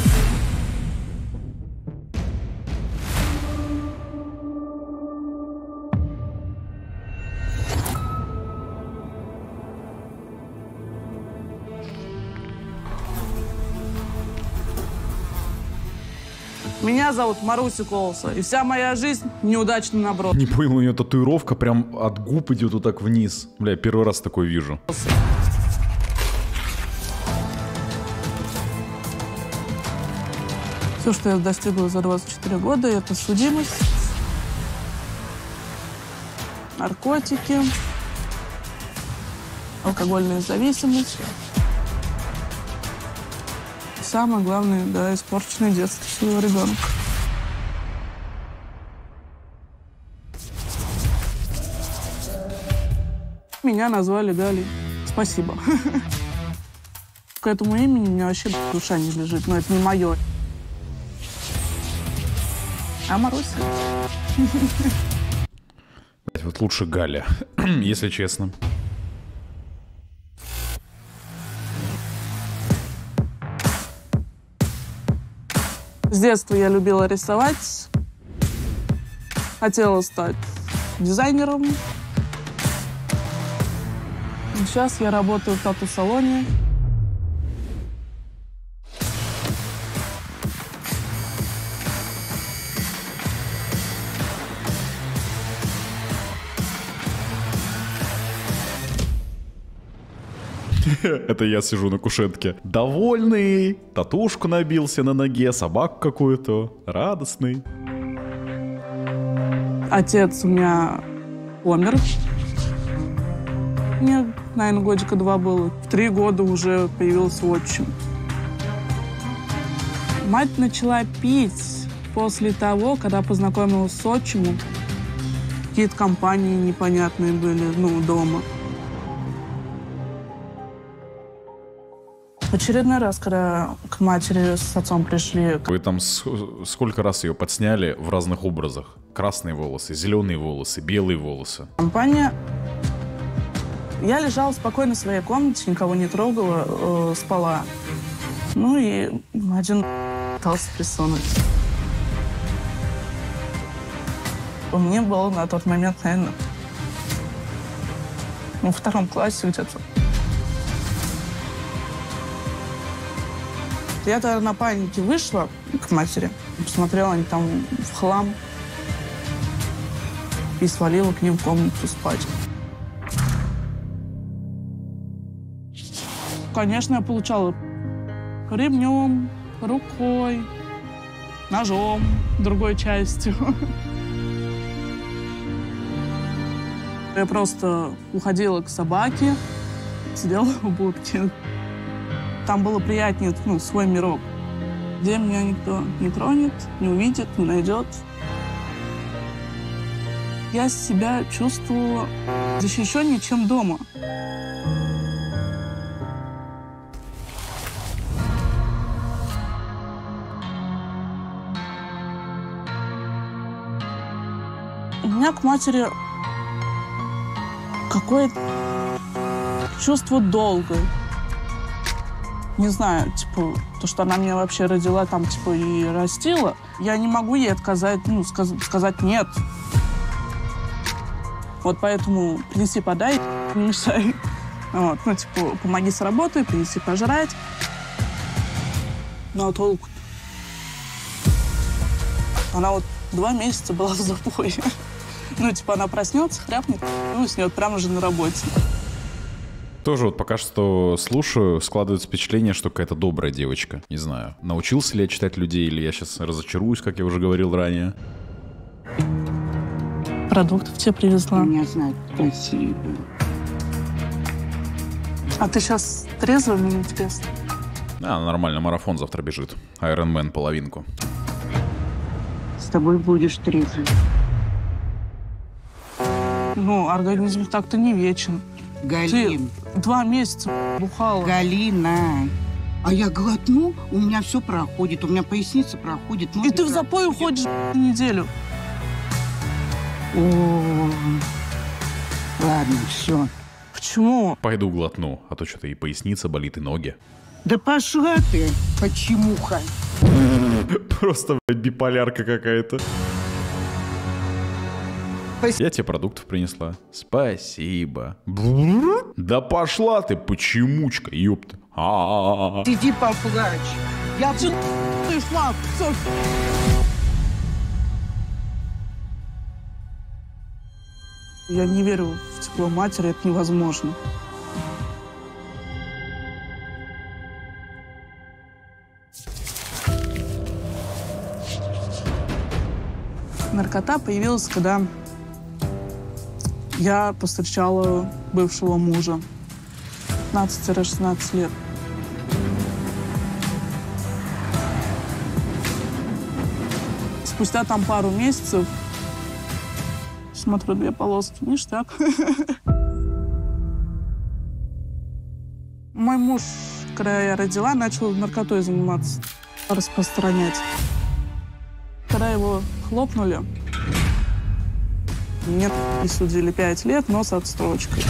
Меня зовут Маруся Колоса, и вся моя жизнь неудачный наброс. Не понял, у нее татуировка прям от губ идет вот так вниз. Бля, первый раз такое вижу. Все, что я достигла за двадцать четыре года, это судимость, наркотики, алкогольная зависимость. И самое главное, да, испорченное детство своего ребенка. Меня назвали Галей. Спасибо. К этому имени у меня вообще душа не лежит, но это не мое. А Маруся? Вот лучше Галя, если честно. С детства я любила рисовать. Хотела стать дизайнером. Сейчас я работаю в тату-салоне. Это я сижу на кушетке. Довольный, татушку набился на ноге, собаку какую-то, радостный. Отец у меня умер. Мне, наверное, годика два было. В три года уже появился отчим. Мать начала пить после того, когда познакомилась с отчимом. Какие-то компании непонятные были, ну, дома. В очередной раз, когда к матери с отцом пришли... Вы там с- сколько раз ее подсняли в разных образах? Красные волосы, зеленые волосы, белые волосы. Компания Я лежала спокойно в своей комнате, никого не трогала, э, спала. Ну и один пытался присунуть. Мне было на тот момент, наверное, во втором классе где-то. Я тогда на панике вышла к матери, посмотрела, они там в хлам, и свалила к ним в комнату спать. Конечно, я получала ремнем, рукой, ножом, другой частью. Я просто уходила к собаке, сидела в будке. Там было приятнее, ну, свой мирок, где меня никто не тронет, не увидит, не найдет. Я себя чувствовала защищеннее, чем дома. У меня к матери какое-то чувство долга. Не знаю, типа, то, что она меня вообще родила, там, типа, и растила, я не могу ей отказать, ну, сказ сказать нет. Вот поэтому принеси, подай, не мешай. Вот, ну, типа, помоги с работой, принеси пожрать. Ну, а толку? Она вот два месяца была в запое. Ну, типа, она проснется, хряпнет и уснет прямо же на работе. Тоже вот пока что слушаю, складывается впечатление, что какая-то добрая девочка. Не знаю, научился ли я читать людей, или я сейчас разочаруюсь, как я уже говорил ранее. Продуктов тебе привезла. Меня знать, спасибо. А ты сейчас трезвый, мне интересно? А, нормально, марафон завтра бежит. Айронмен половинку. С тобой будешь трезвый. Ну, организм так-то не вечен. Галин. Ты два месяца бухала. Галина. А я глотну, у меня все проходит, у меня поясница проходит. И ты в запой уходишь неделю. О, ладно, все. Почему? Пойду глотну, а то что-то и поясница болит, и ноги. Да пошла ты, почему-ха. Просто, блядь, биполярка какая-то. Я тебе продуктов принесла. Спасибо. Да пошла ты, почемучка, ёпта. А-а-а. Иди поплачь. Я... Я не верю в тепло матери, это невозможно. Наркота появилась, когда я повстречала бывшего мужа. пятнадцать-шестнадцать лет. Спустя там пару месяцев смотрю, две полоски, ништяк. Мой муж, когда я родила, начал наркотой заниматься, распространять. Когда его хлопнули, мне присудили пять лет, но с отсрочкой.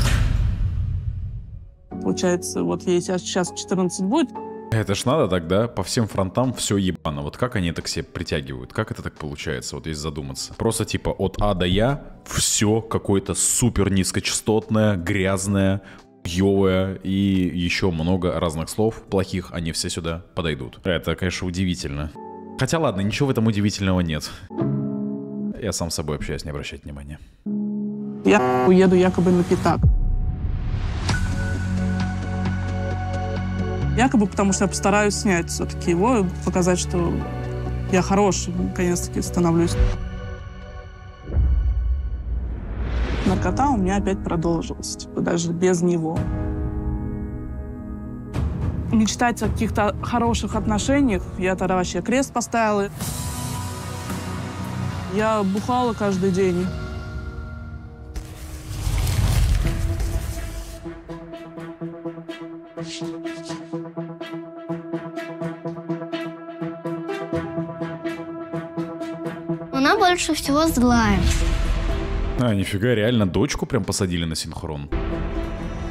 Получается, вот ей сейчас четырнадцать будет. Это ж надо тогда по всем фронтам все ебано. Вот как они это к себе притягивают? Как это так получается, вот если задуматься? Просто типа от А до Я все какое-то супер низкочастотное, грязное, ёвое и еще много разных слов плохих, они все сюда подойдут. Это, конечно, удивительно. Хотя ладно, ничего в этом удивительного нет. Я сам с собой общаюсь, не обращать внимания. Я уеду якобы на пятак. Якобы потому, что я постараюсь снять все-таки его, показать, что я хороший, наконец-таки становлюсь. Наркота у меня опять продолжилась, типа, даже без него. Мечтать о каких-то хороших отношениях, я тогда вообще крест поставила. Я бухала каждый день. Она больше всего злая. А, нифига, реально дочку прям посадили на синхрон.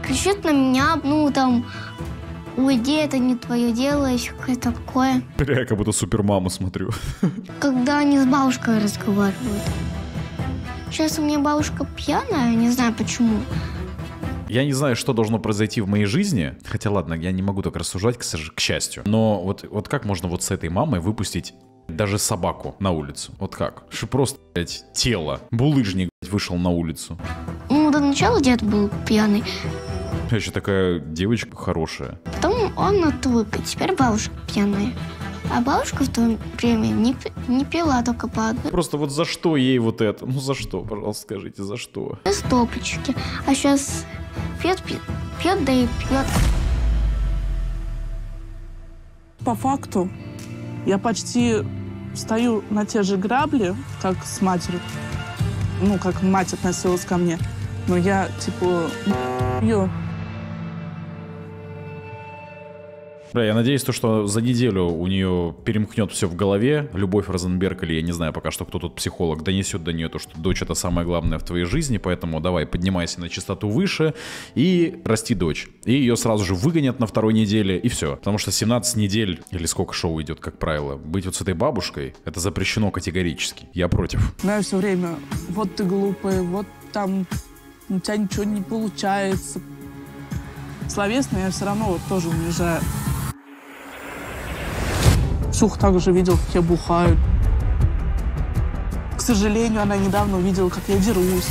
кричит на меня, ну, там, уйди, это не твое дело, еще какое-то такое. Бля, я как будто супермаму смотрю. Когда они с бабушкой разговаривают. Сейчас у меня бабушка пьяная, не знаю почему. Я не знаю, что должно произойти в моей жизни. Хотя, ладно, я не могу так рассуждать, к, к счастью. Но вот, вот как можно вот с этой мамой выпустить даже собаку на улицу? Вот как? Что просто, блядь, тело. Булыжник, блядь, вышел на улицу. Ну, до начала дед был пьяный. Я еще такая девочка хорошая. Потом он отвык, и теперь бабушка пьяная. А бабушка в то время не, не пила только по одной. Просто вот за что ей вот это? Ну за что, пожалуйста, скажите, за что? Стопочки. А сейчас пьет, пьет, пьет, да и пьет. По факту я почти стою на те же грабли, как с матерью. Ну, как мать относилась ко мне. Но я, типа, ее. Бля, я надеюсь, то, что за неделю у нее перемкнет все в голове. Любовь Розенберг, или я не знаю пока что, кто тут психолог, донесет до нее то, что дочь — это самое главное в твоей жизни, поэтому давай, поднимайся на частоту выше и расти дочь. И ее сразу же выгонят на второй неделе, и все. Потому что семнадцать недель, или сколько шоу идет, как правило, быть вот с этой бабушкой, это запрещено категорически. Я против. Знаю все время, вот ты глупая, вот там у тебя ничего не получается. Словесно я все равно вот тоже унижаю. Ксюха также видел, как я бухаю. К сожалению, она недавно увидела, как я дерусь.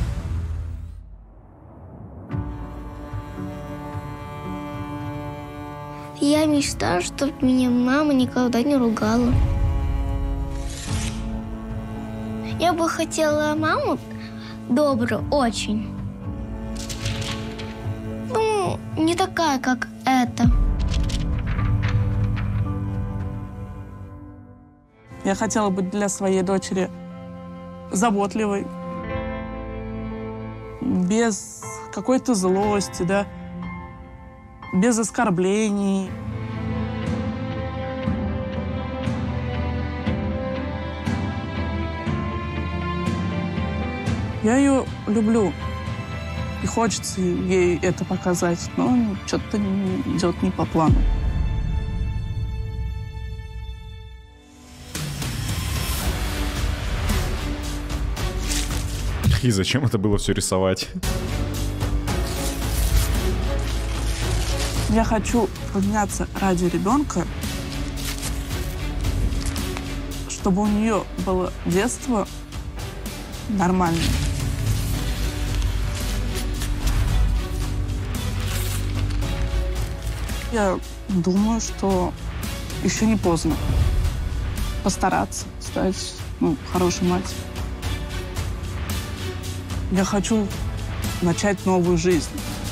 Я мечтаю, чтобы меня мама никогда не ругала. Я бы хотела маму добрую, очень. Ну, не такая, как эта. Я хотела быть для своей дочери заботливой, без какой-то злости, да, без оскорблений. Я ее люблю, и хочется ей это показать, но что-то идет не по плану. И зачем это было все рисовать? Я хочу поменяться ради ребенка, чтобы у нее было детство нормальное. Я думаю, что еще не поздно постараться стать, ну, хорошей матерью. Я хочу начать новую жизнь.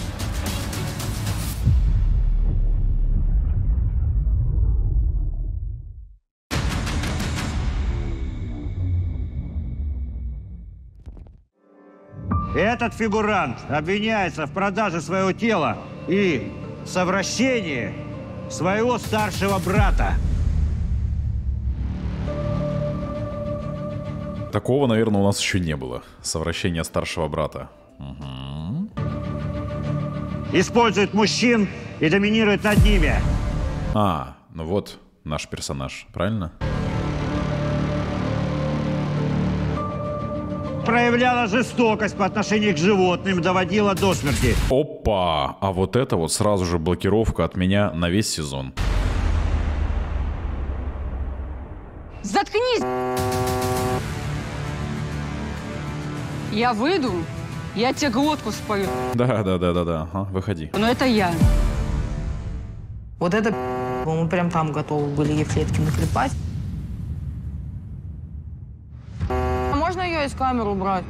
Этот фигурант обвиняется в продаже своего тела и совращении своего старшего брата. Такого, наверное, у нас еще не было. Совращение старшего брата. Угу. Использует мужчин и доминирует над ними. А, ну вот наш персонаж, правильно? Проявляла жестокость по отношению к животным, доводила до смерти. Опа! А вот это вот сразу же блокировка от меня на весь сезон. Заткнись! Я выйду, я тебе глотку спою. Да, да, да, да, да. Ага, выходи. Но это я. Вот это мы прям там готовы были ей в клетке наклепать. А можно ее из камеры убрать?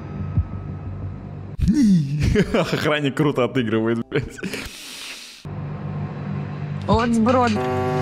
Охранник круто отыгрывает, блядь. Вот сброд.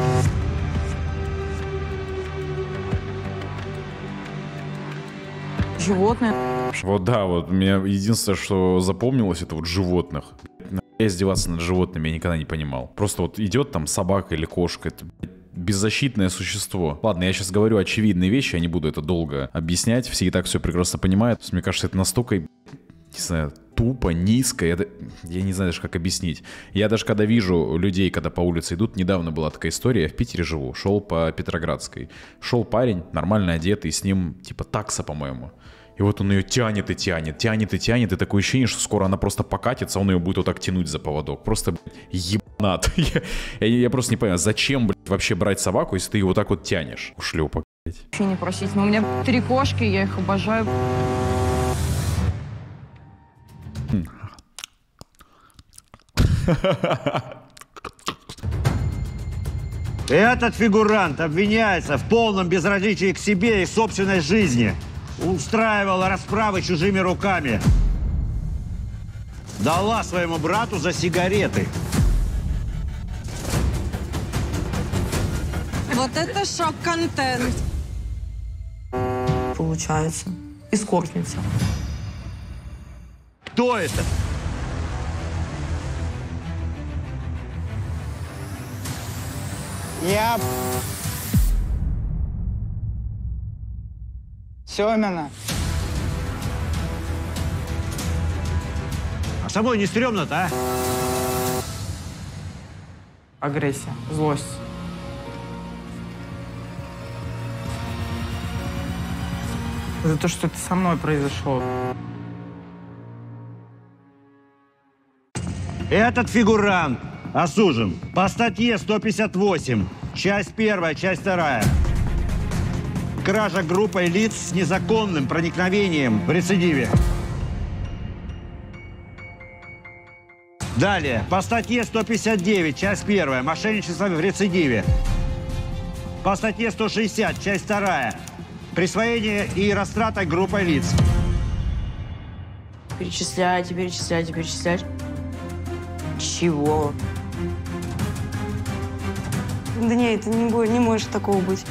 Животное. Вот да, вот мне единственное, что запомнилось, это вот животных. Издеваться над животными я никогда не понимал. Просто вот идет там собака или кошка, это беззащитное существо. Ладно, я сейчас говорю очевидные вещи, я не буду это долго объяснять, все и так все прекрасно понимают. Мне кажется, это настолько, не знаю, тупо, низко. Это, я не знаю даже, как объяснить. Я даже когда вижу людей, когда по улице идут, недавно была такая история, я в Питере живу, шел по Петроградской. Шел парень, нормально одетый, с ним типа такса, по-моему. И вот он ее тянет и тянет, тянет и тянет, и такое ощущение, что скоро она просто покатится, он ее будет вот так тянуть за поводок. Просто, блядь, ебанат. я, я, я просто не понимаю, зачем, блядь, вообще брать собаку, если ты ее вот так вот тянешь? Ушлепок, блядь. Вообще не просить, но у меня три кошки, я их обожаю. Этот фигурант обвиняется в полном безразличии к себе и собственной жизни. Устраивала расправы чужими руками. Дала своему брату за сигареты. Вот это шок-контент. Получается. Эскортница. Кто это? Я... Семена. А самой не стрёмно-то, а? Агрессия, злость. За то, что это со мной произошло. Этот фигурант осужден по статье сто пятьдесят восемь, часть первая, часть вторая. Кража группой лиц с незаконным проникновением в рецидиве. Далее, по статье сто пятьдесят девять, часть первая, мошенничество в рецидиве. По статье сто шестьдесят, часть вторая, присвоение и растрата группой лиц. Перечисляйте, перечисляйте, перечисляйте. Чего? Да нет, это не, не может такого быть.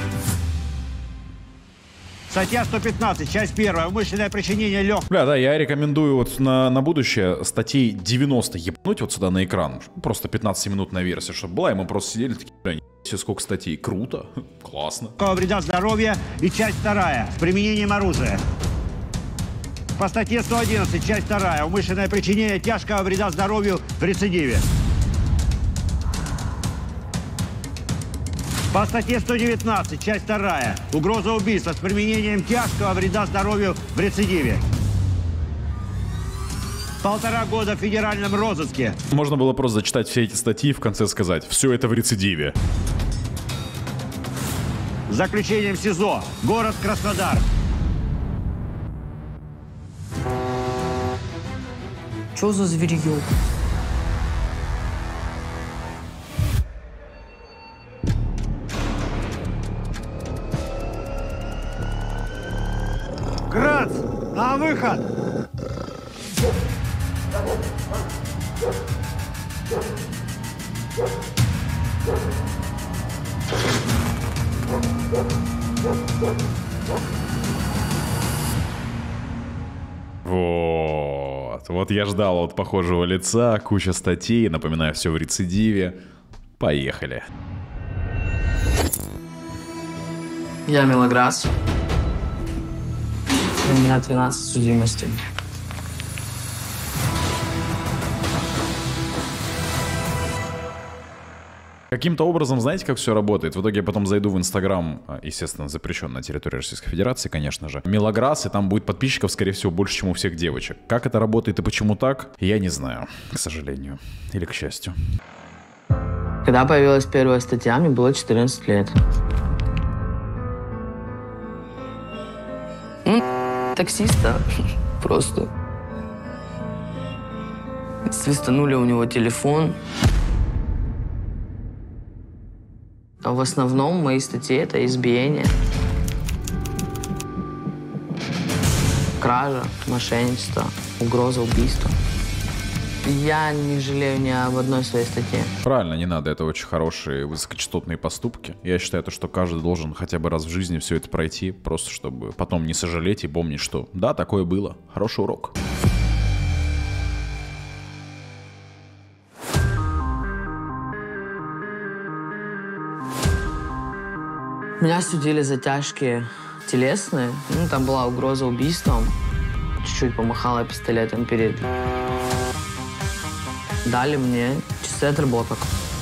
Статья сто пятнадцать, часть первая, умышленное причинение легкого. Бля, да, я рекомендую вот на, на будущее статей девяносто ебнуть вот сюда на экран. Просто пятнадцатиминутная версия, чтобы была, и мы просто сидели такие, бля, не сколько статей. Круто, классно. Вреда здоровья и часть вторая, с применением оружия. По статье сто одиннадцать, часть вторая, умышленное причинение тяжкого вреда здоровью в рецидиве. По статье сто девятнадцать, часть вторая, угроза убийства с применением тяжкого вреда здоровью в рецидиве. Полтора года в федеральном розыске. Можно было просто зачитать все эти статьи и в конце сказать, все это в рецидиве. С заключением в СИЗО, город Краснодар. Что за зверье? Грац, на выход! Вот. Вот я ждал вот похожего лица, куча статей, напоминаю, все в рецидиве. Поехали. Я Мелаграс. У меня тринадцать судимостей. Каким-то образом, знаете, как все работает? В итоге я потом зайду в Инстаграм, естественно, запрещен на территории Российской Федерации, конечно же. Мелаграс, и там будет подписчиков, скорее всего, больше, чем у всех девочек. Как это работает и почему так, я не знаю, к сожалению. Или к счастью. Когда появилась первая статья, мне было четырнадцать лет. Таксиста просто свистанули у него телефон. А в основном мои статьи — это избиение, кража, мошенничество, угроза убийства. Я не жалею ни об одной своей статье. Правильно, не надо. Это очень хорошие высокочастотные поступки. Я считаю, то, что каждый должен хотя бы раз в жизни все это пройти, просто чтобы потом не сожалеть и помнить, что да, такое было. Хороший урок. Меня судили за тяжкие телесные. Ну, там была угроза убийством. чуть-чуть помахала пистолетом перед. Дали мне часы отработок.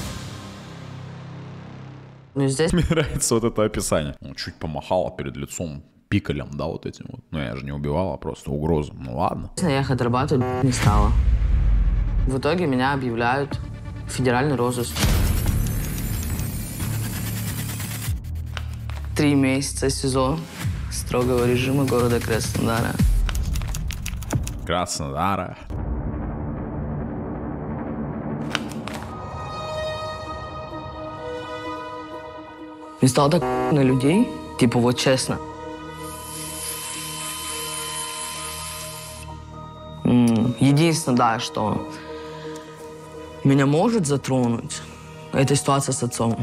Ну, здесь... Мне нравится вот это описание. Ну, чуть помахала перед лицом пикалем, да, вот этим вот. Ну, я же не убивала, просто угрозу. Ну, ладно. Я их отрабатывать не стала. В итоге меня объявляют в федеральный розыск. Три месяца СИЗО строгого режима города Краснодара. Краснодара. Не стало так на людей, типа вот честно. Единственное, да, что меня может затронуть, это ситуация с отцом.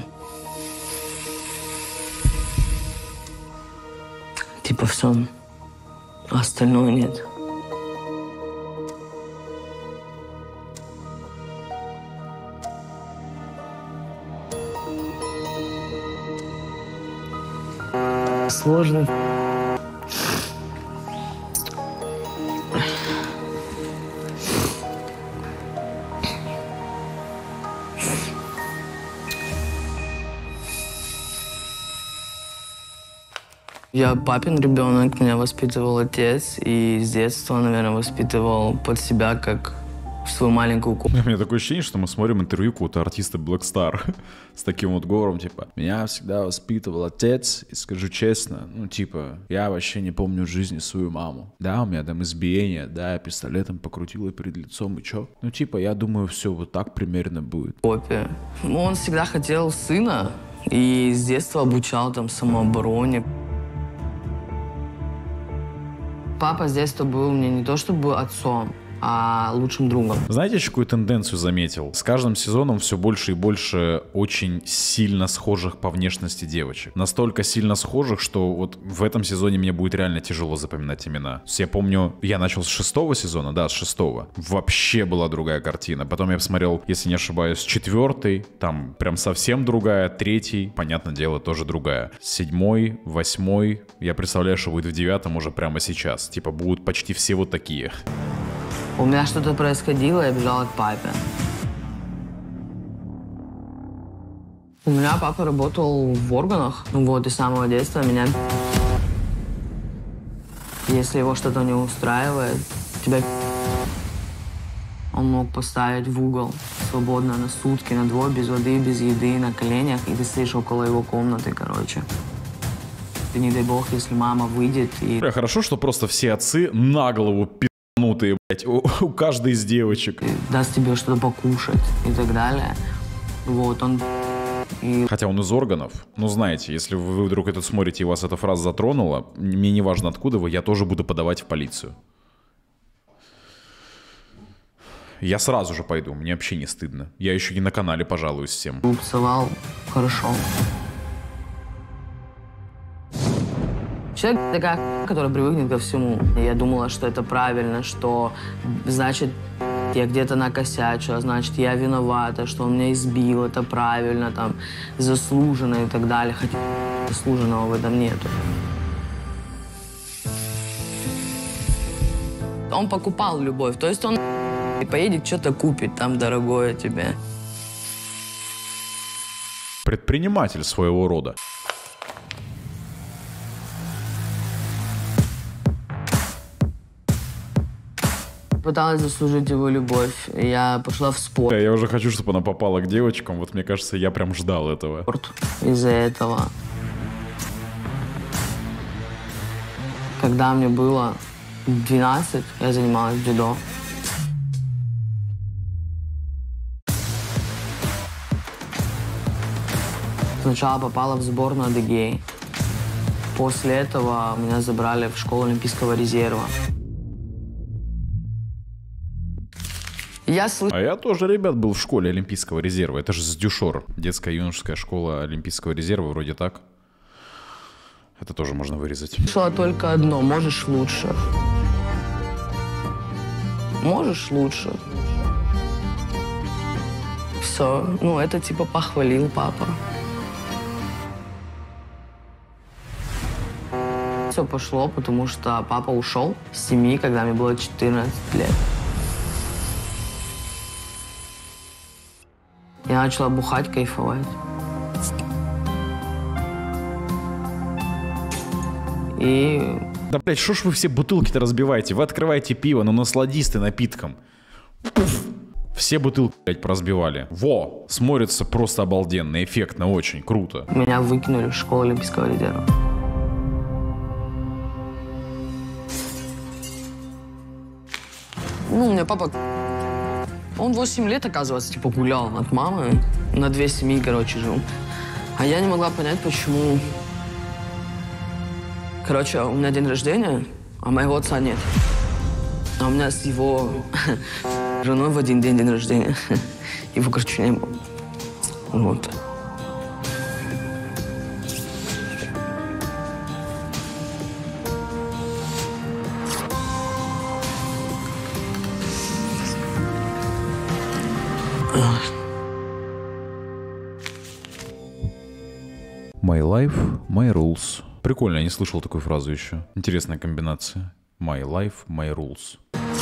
Типа все, а остальное нет. Сложно. Я папин ребенок, меня воспитывал отец, и с детства, наверное, воспитывал под себя как свою маленькую куклу. У меня такое ощущение, что мы смотрим интервью какого-то артиста Black Star с таким вот говором, типа, меня всегда воспитывал отец, и скажу честно, ну, типа, я вообще не помню в жизни свою маму. Да, у меня там избиение, да, я пистолетом покрутила перед лицом, и чё? Ну, типа, я думаю, все вот так примерно будет. Копия. Он всегда хотел сына, и с детства обучал там самообороне. Папа с детства был мне не то чтобы отцом, а лучшим другом. Знаете, еще какую тенденцию заметил? С каждым сезоном все больше и больше очень сильно схожих по внешности девочек. Настолько сильно схожих, что вот в этом сезоне мне будет реально тяжело запоминать имена. То есть я помню, я начал с шестого сезона, да, с шестого. Вообще была другая картина. Потом я посмотрел, если не ошибаюсь, четвертый, там прям совсем другая. Третий, понятное дело, тоже другая. Седьмой, восьмой, я представляю, что будет в девятом уже прямо сейчас. Типа будут почти все вот такие. У меня что-то происходило, я бежала к папе. У меня папа работал в органах, ну вот, и с самого детства меня... Если его что-то не устраивает, тебя... Он мог поставить в угол свободно на сутки, на двое, без воды, без еды, на коленях, и ты стоишь около его комнаты, короче. И не дай бог, если мама выйдет и... Хорошо, что просто все отцы на голову пи***. Блядь, у, у каждой из девочек. Даст тебе что-то покушать и так далее. Вот, он... И... Хотя он из органов. Ну, знаете, если вы вдруг это смотрите и вас эта фраза затронула, мне не важно откуда вы, я тоже буду подавать в полицию. Я сразу же пойду, мне вообще не стыдно. Я еще и на канале пожалуюсь всем. Упсовал хорошо. Человек такая, который привыкнет ко всему. Я думала, что это правильно, что, значит, я где-то накосячила, значит, я виновата, что он меня избил, это правильно, там, заслуженно и так далее. Хотя заслуженного в этом нету. Он покупал любовь, то есть он поедет что-то купит там дорогое тебе. Предприниматель своего рода. Пыталась заслужить его любовь. Я пошла в спорт. Я уже хочу, чтобы она попала к девочкам. Вот мне кажется, я прям ждал этого. Из-за этого. Когда мне было двенадцать, я занималась дзюдо. Сначала попала в сборную Адыгеи. После этого меня забрали в школу Олимпийского резерва. Я слыш... А я тоже, ребят, был в школе Олимпийского резерва. Это же с Дюшор. Детская юношеская школа Олимпийского резерва, вроде так. Это тоже можно вырезать. Слышала только одно. Можешь лучше. Можешь лучше. Все. Ну, это типа похвалил папа. все пошло, потому что папа ушел с семьи, когда мне было четырнадцать лет. Я начала бухать, кайфовать. И... Да, блядь, что ж вы все бутылки-то разбиваете? Вы открываете пиво, но насладись ты напитком. Уф. Все бутылки, блядь, поразбивали. Во! Смотрится просто обалденно, эффектно, очень круто. Меня выкинули в школу Олимпийского резерва. Ну, у меня папа... Он восемь лет, оказывается, типа гулял от мамы. На две семьи, короче, жил. А я не могла понять, почему... Короче, у меня день рождения, а моего отца нет. А у меня с его женой в один день день рождения. Его, короче, не было. Вот. My life, my rules. Прикольно, я не слышал такую фразу еще. Интересная комбинация. My life, my rules.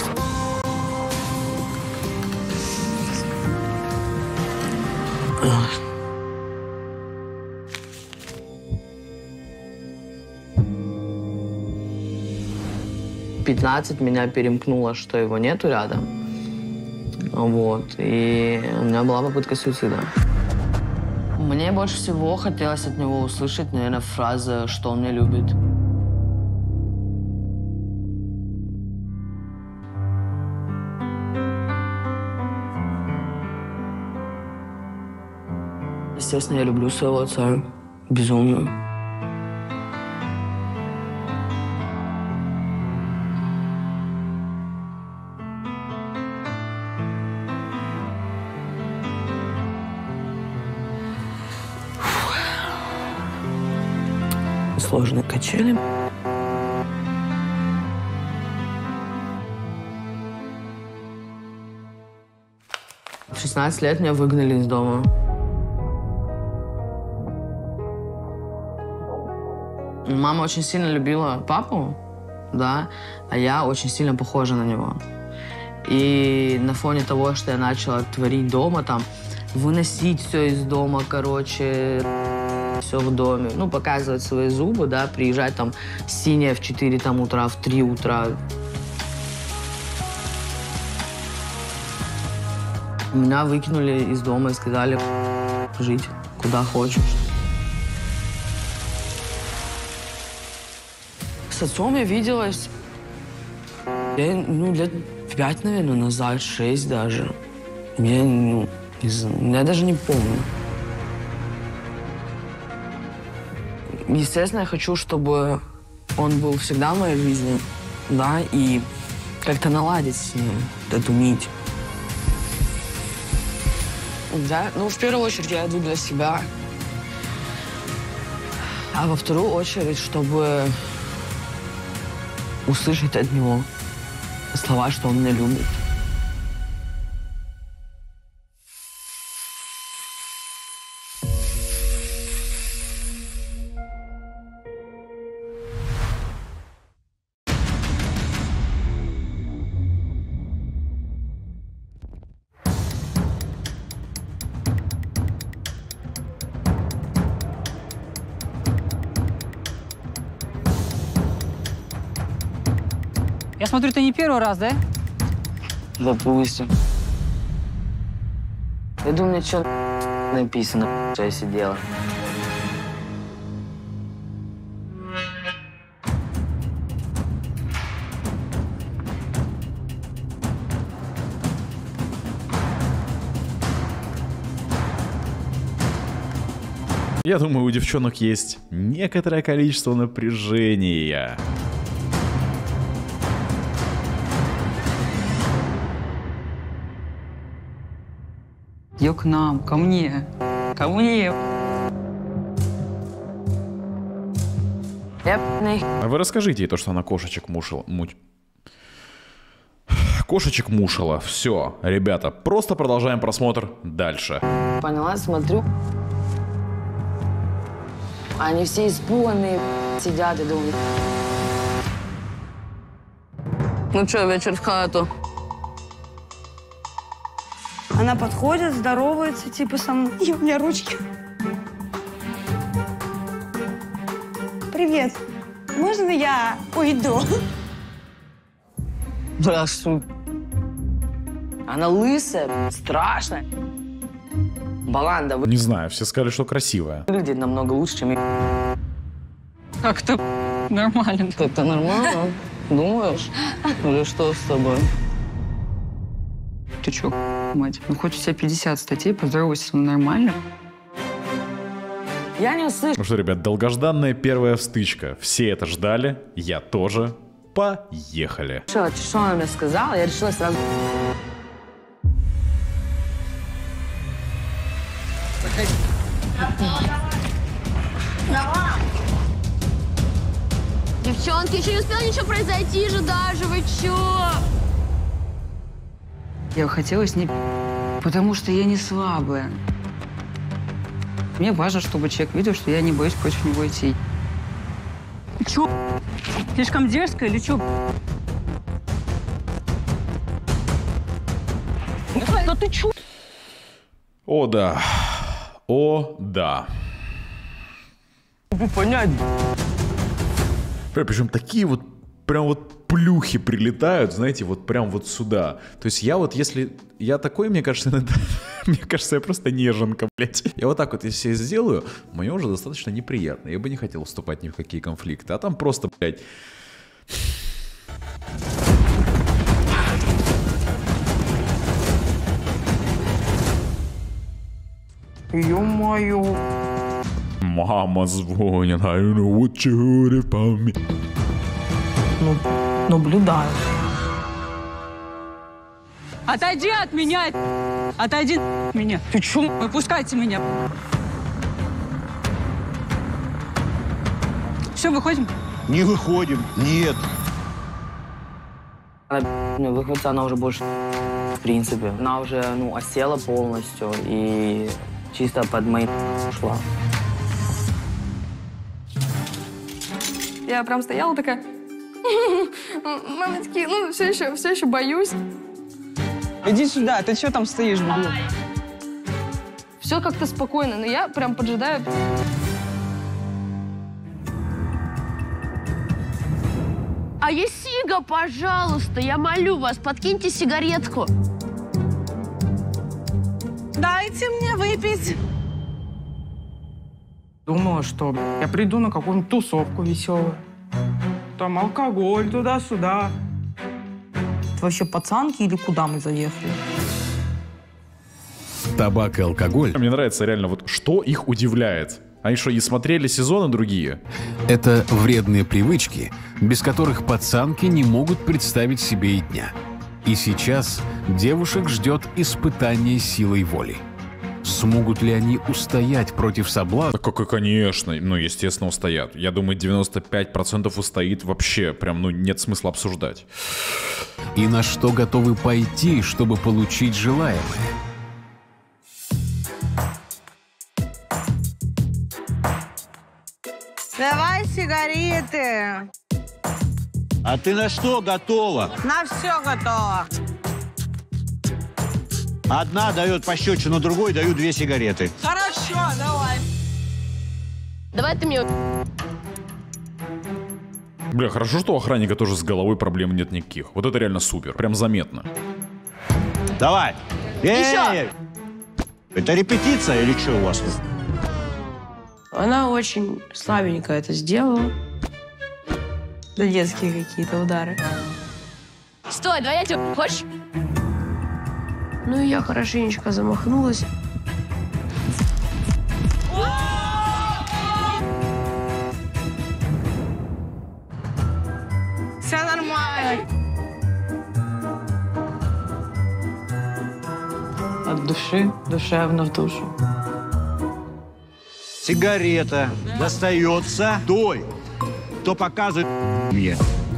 пятнадцать меня перемкнуло, что его нету рядом. Вот. И у меня была попытка суицида. Мне больше всего хотелось от него услышать, наверное, фразу, что он меня любит. Естественно, я люблю своего отца. Безумно. Сложные качели. В шестнадцать лет меня выгнали из дома. Мама очень сильно любила папу, да, а я очень сильно похожа на него. И на фоне того, что я начала творить дома, там, выносить все из дома, короче, все в доме, ну, показывать свои зубы, да, приезжать там синяя в четыре там, утра, в три утра. Меня выкинули из дома и сказали жить куда хочешь. С отцом я виделась, я, ну, лет пять, наверное, назад, шесть даже. Я, ну, из, я даже не помню. Естественно, я хочу, чтобы он был всегда в моей жизни, да, и как-то наладить с ним эту нить. Да, ну, в первую очередь, я иду для себя. А во вторую очередь, чтобы услышать от него слова, что он меня любит. Я смотрю, ты не первый раз, да? Допустим. Я думаю, мне что написано, что я сидела. Я думаю, у девчонок есть некоторое количество напряжения. Ее к нам, ко мне, ко мне. А вы расскажите ей то, что она кошечек мушила. Муть. Кошечек мушила. Все, ребята, просто продолжаем просмотр дальше. Поняла, смотрю. Они все испуганные сидят и думают, Ну что, вечер в хату. Она подходит, здоровается, типа со мной. И у меня ручки. Привет. Можно я уйду? Здравствуй. Она лысая, страшная. Баланда. Не знаю, все сказали, что красивая. Выглядит намного лучше, чем я. Как-то нормально. Как-то нормально? Думаешь? Или что с тобой? Ты чё, мать? Ну, хоть у тебя пятьдесят статей, поздоровайся со мной нормально. Я не услышу. Ну что, ребят, долгожданная первая стычка. Все это ждали, я тоже. Поехали. Что, что она мне сказала? Я решила сразу... Девчонки, еще не успело ничего произойти же даже, вы чё? Я хотела с ней, потому что я не слабая. Мне важно, чтобы человек видел, что я не боюсь против него идти. Чё? Слишком дерзко или чё? Да ты чё? О, да. О, да. Понять. Причем такие вот прям вот плюхи прилетают, знаете, вот прям вот сюда. То есть я вот, если... Я такой, мне кажется, иногда... Мне кажется, я просто неженка, блядь. Я вот так вот, если я сделаю, мне уже достаточно неприятно. Я бы не хотел вступать ни в какие конфликты. А там просто, блядь... Ё-моё. Мама звонит, I don't know what you heard about me. Ну, наблюдаю. Отойди от меня! Отойди от меня! Ты чё? Выпускайте меня! Все, выходим? Не выходим, нет. Она, ну, выходит, она уже больше, в принципе. Она уже, ну, осела полностью и чисто под мои ушла. Я прям стояла такая... Мамочки, ну, все еще, все еще боюсь. Иди сюда, ты что там стоишь в углу? Все как-то спокойно, но я прям поджидаю. А есть сига, пожалуйста, я молю вас, подкиньте сигаретку. Дайте мне выпить. Думала, что я приду на какую-нибудь тусовку веселую. Там алкоголь, туда-сюда. Это вообще пацанки или куда мы заехали? Табак и алкоголь. Мне нравится реально, вот что их удивляет. Они что, не смотрели сезоны другие? Это вредные привычки, без которых пацанки не могут представить себе и дня. И сейчас девушек ждет испытание силой воли. Смогут ли они устоять против соблазна? Как, конечно, ну, естественно, устоят. Я думаю, девяносто пять процентов устоит вообще, прям, ну, нет смысла обсуждать. И на что готовы пойти, чтобы получить желаемое? Давай сигареты. А ты на что готова? На все готово. Одна дает пощечину, другой даю две сигареты. Хорошо, давай. Давай ты мне... Бля, хорошо, что у охранника тоже с головой проблем нет никаких. Вот это реально супер, прям заметно. Давай. Еще. Это репетиция или что у вас тут? Она очень слабенько это сделала. Да детские какие-то удары. Стой, давай я тебе... Хочешь? Ну и я хорошенечко замахнулась. Все нормально. От души, душевно в душу. Сигарета достается той, кто показывает мне.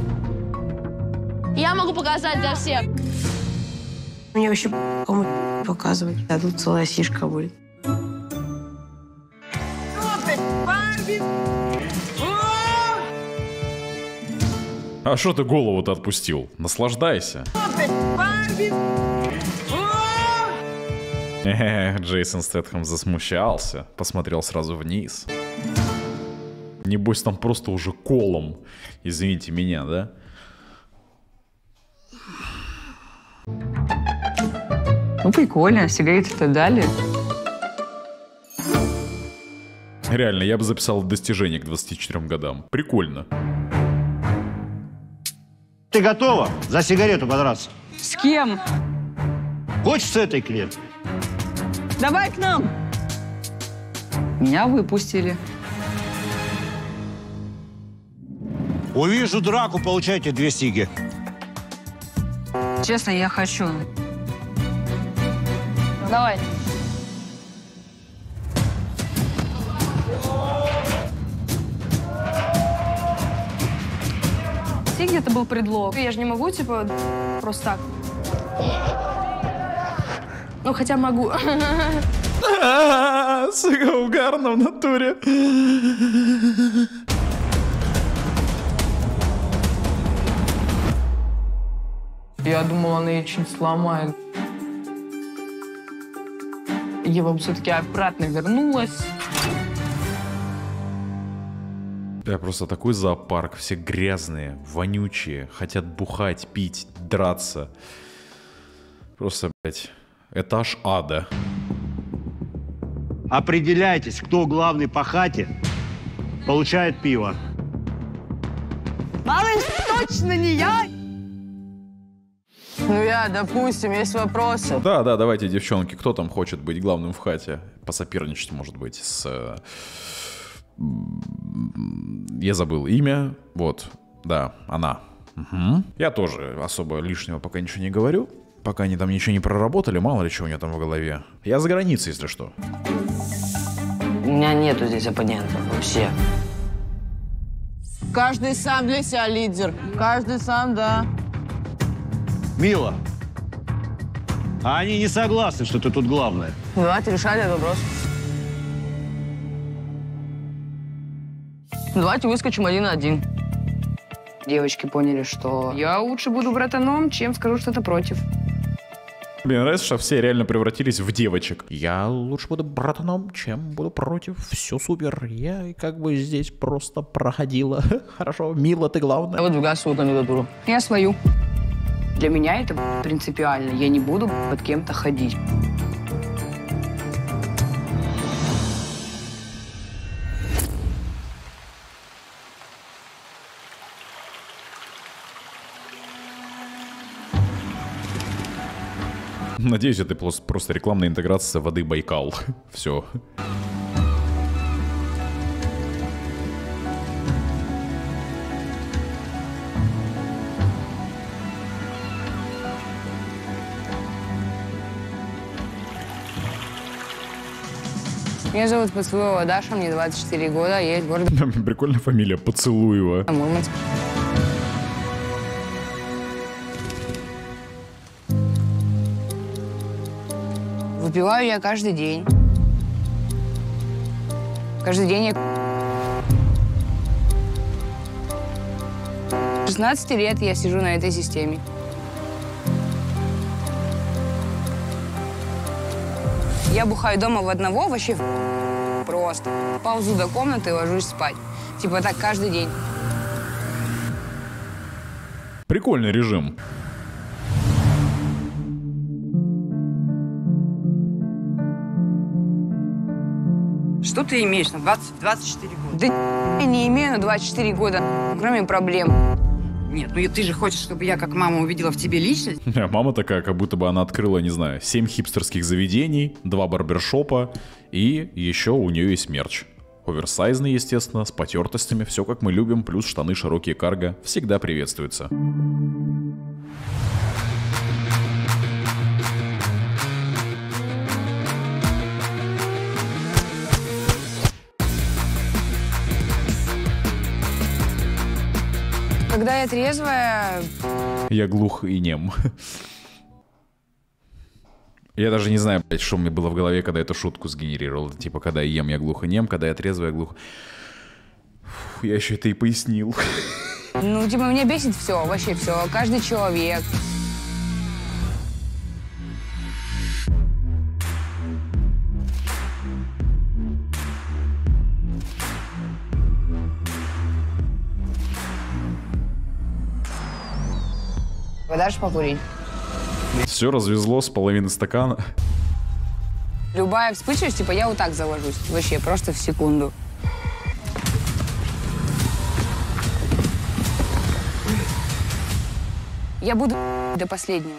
Я могу показать для всех. Мне вообще кому показывать. А тут целая сишка будет. А что ты голову-то отпустил? Наслаждайся. Эх, Джейсон Стэтхэм засмущался, посмотрел сразу вниз. Небось там просто уже колом. Извините меня, да? Ну, прикольно, сигареты-то дали. Реально, я бы записал достижение к двадцати четырем годам. Прикольно. Ты готова за сигарету подраться? С кем? Хочешь с этой клетки? Давай к нам. Меня выпустили. Увижу драку, получайте две сиги. Честно, я хочу. Давай. Сиги это был предлог. Я же не могу, типа, просто так. Ну, хотя могу. Сука, угарно в натуре. Я думала, она ее чуть сломает. Ева все-таки обратно вернулась. Я просто такой зоопарк. Все грязные, вонючие, хотят бухать, пить, драться. Просто, блядь, этаж ада. Определяйтесь, кто главный по хате, получает пиво. Малыш, точно не я? Ну я, допустим, есть вопросы. Да, да, давайте, девчонки, кто там хочет быть главным в хате? Посоперничать, может быть, с... Я забыл имя. Вот, да, она. Угу. Я тоже особо лишнего пока ничего не говорю. Пока они там ничего не проработали, мало ли чего у нее там в голове. Я за границей, если что. У меня нету здесь оппонентов вообще. Каждый сам для себя лидер. Каждый сам, да. Мила, а они не согласны, что ты тут главная. Давайте решать этот вопрос. Давайте выскочим один на один. Девочки поняли, что я лучше буду братаном, чем скажу что-то против. Мне нравится, что все реально превратились в девочек. Я лучше буду братаном, чем буду против. Все супер. Я как бы здесь просто проходила. Хорошо, Мила, ты главная. Я выдвигаю свою кандидатуру. Я свою. Для меня это принципиально. Я не буду под кем-то ходить. Надеюсь, это просто рекламная интеграция воды Байкал. Все. Меня зовут Поцелуева Даша, мне двадцать четыре года, я из города Прикольная фамилия, Поцелуева. Мурманск. Выпиваю я каждый день. Каждый день я... С шестнадцати лет я сижу на этой системе. Я бухаю дома в одного, вообще просто. Ползу до комнаты и ложусь спать. Типа так каждый день. Прикольный режим. Что ты имеешь на двадцать четыре года? Да я не имею на двадцать четыре года, кроме проблем. Нет, ну ты же хочешь, чтобы я как мама увидела в тебе личность? Мама такая, как будто бы она открыла, не знаю, семь хипстерских заведений, два барбершопа, и еще у нее есть мерч. Оверсайзный, естественно, с потертостями, все как мы любим, плюс штаны широкие карго всегда приветствуются. Когда я трезвая... Я глух и нем. Я даже не знаю, блядь, что мне было в голове, когда эту шутку сгенерировал. Типа, когда я ем, я глух и нем, когда я трезвый, я глух... Фу, я еще это и пояснил. Ну, типа, меня бесит все, вообще все, каждый человек. Дашь покурить? Все развезло с половины стакана. Любая вспыльчивость, типа, я вот так завожусь. Вообще, просто в секунду. Я буду до последнего.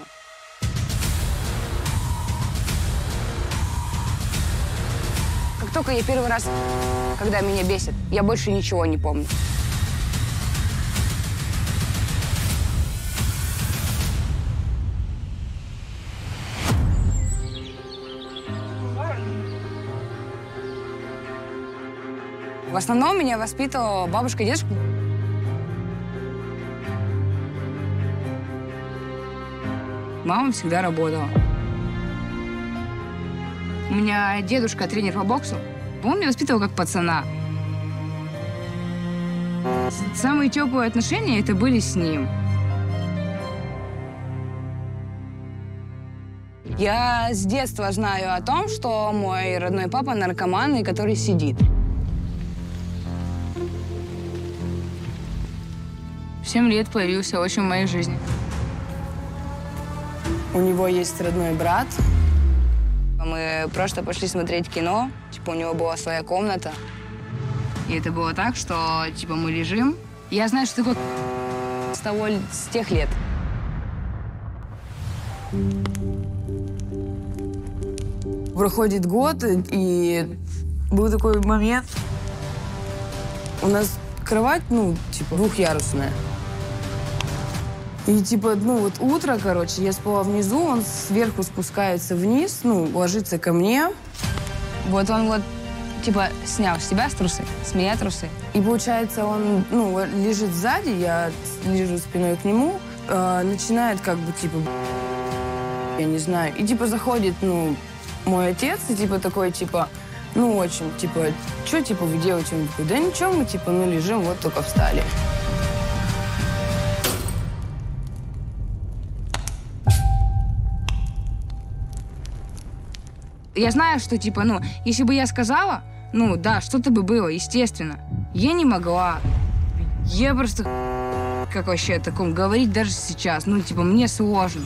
Как только я первый раз, когда меня бесит, я больше ничего не помню. В основном меня воспитывала бабушка и дедушка. Мама всегда работала. У меня дедушка тренер по боксу. Он меня воспитывал как пацана. Самые теплые отношения это были с ним. Я с детства знаю о том, что мой родной папа наркоман, и который сидит. В семь лет появился отчим в моей жизни. У него есть родной брат. Мы просто пошли смотреть кино. Типа, у него была своя комната. И это было так, что, типа, мы лежим. Я знаю, что такое с того, с тех лет. Проходит год, и был такой момент. У нас кровать, ну, типа, двухъярусная. И, типа, ну, вот утро, короче, я спала внизу, он сверху спускается вниз, ну, ложится ко мне. Вот он вот, типа, снял с себя с трусы, с меня трусы. И, получается, он, ну, лежит сзади, я лежу спиной к нему, э, начинает, как бы, типа, я не знаю. И, типа, заходит, ну, мой отец, и, типа, такой, типа, ну, очень, типа, что, типа, вы делаете? Он такой, да ничего, мы, типа, ну, лежим, вот только встали. Я знаю, что, типа, ну, если бы я сказала, ну, да, что-то бы было, естественно. Я не могла. Я просто, как вообще о таком говорить даже сейчас, ну, типа, мне сложно.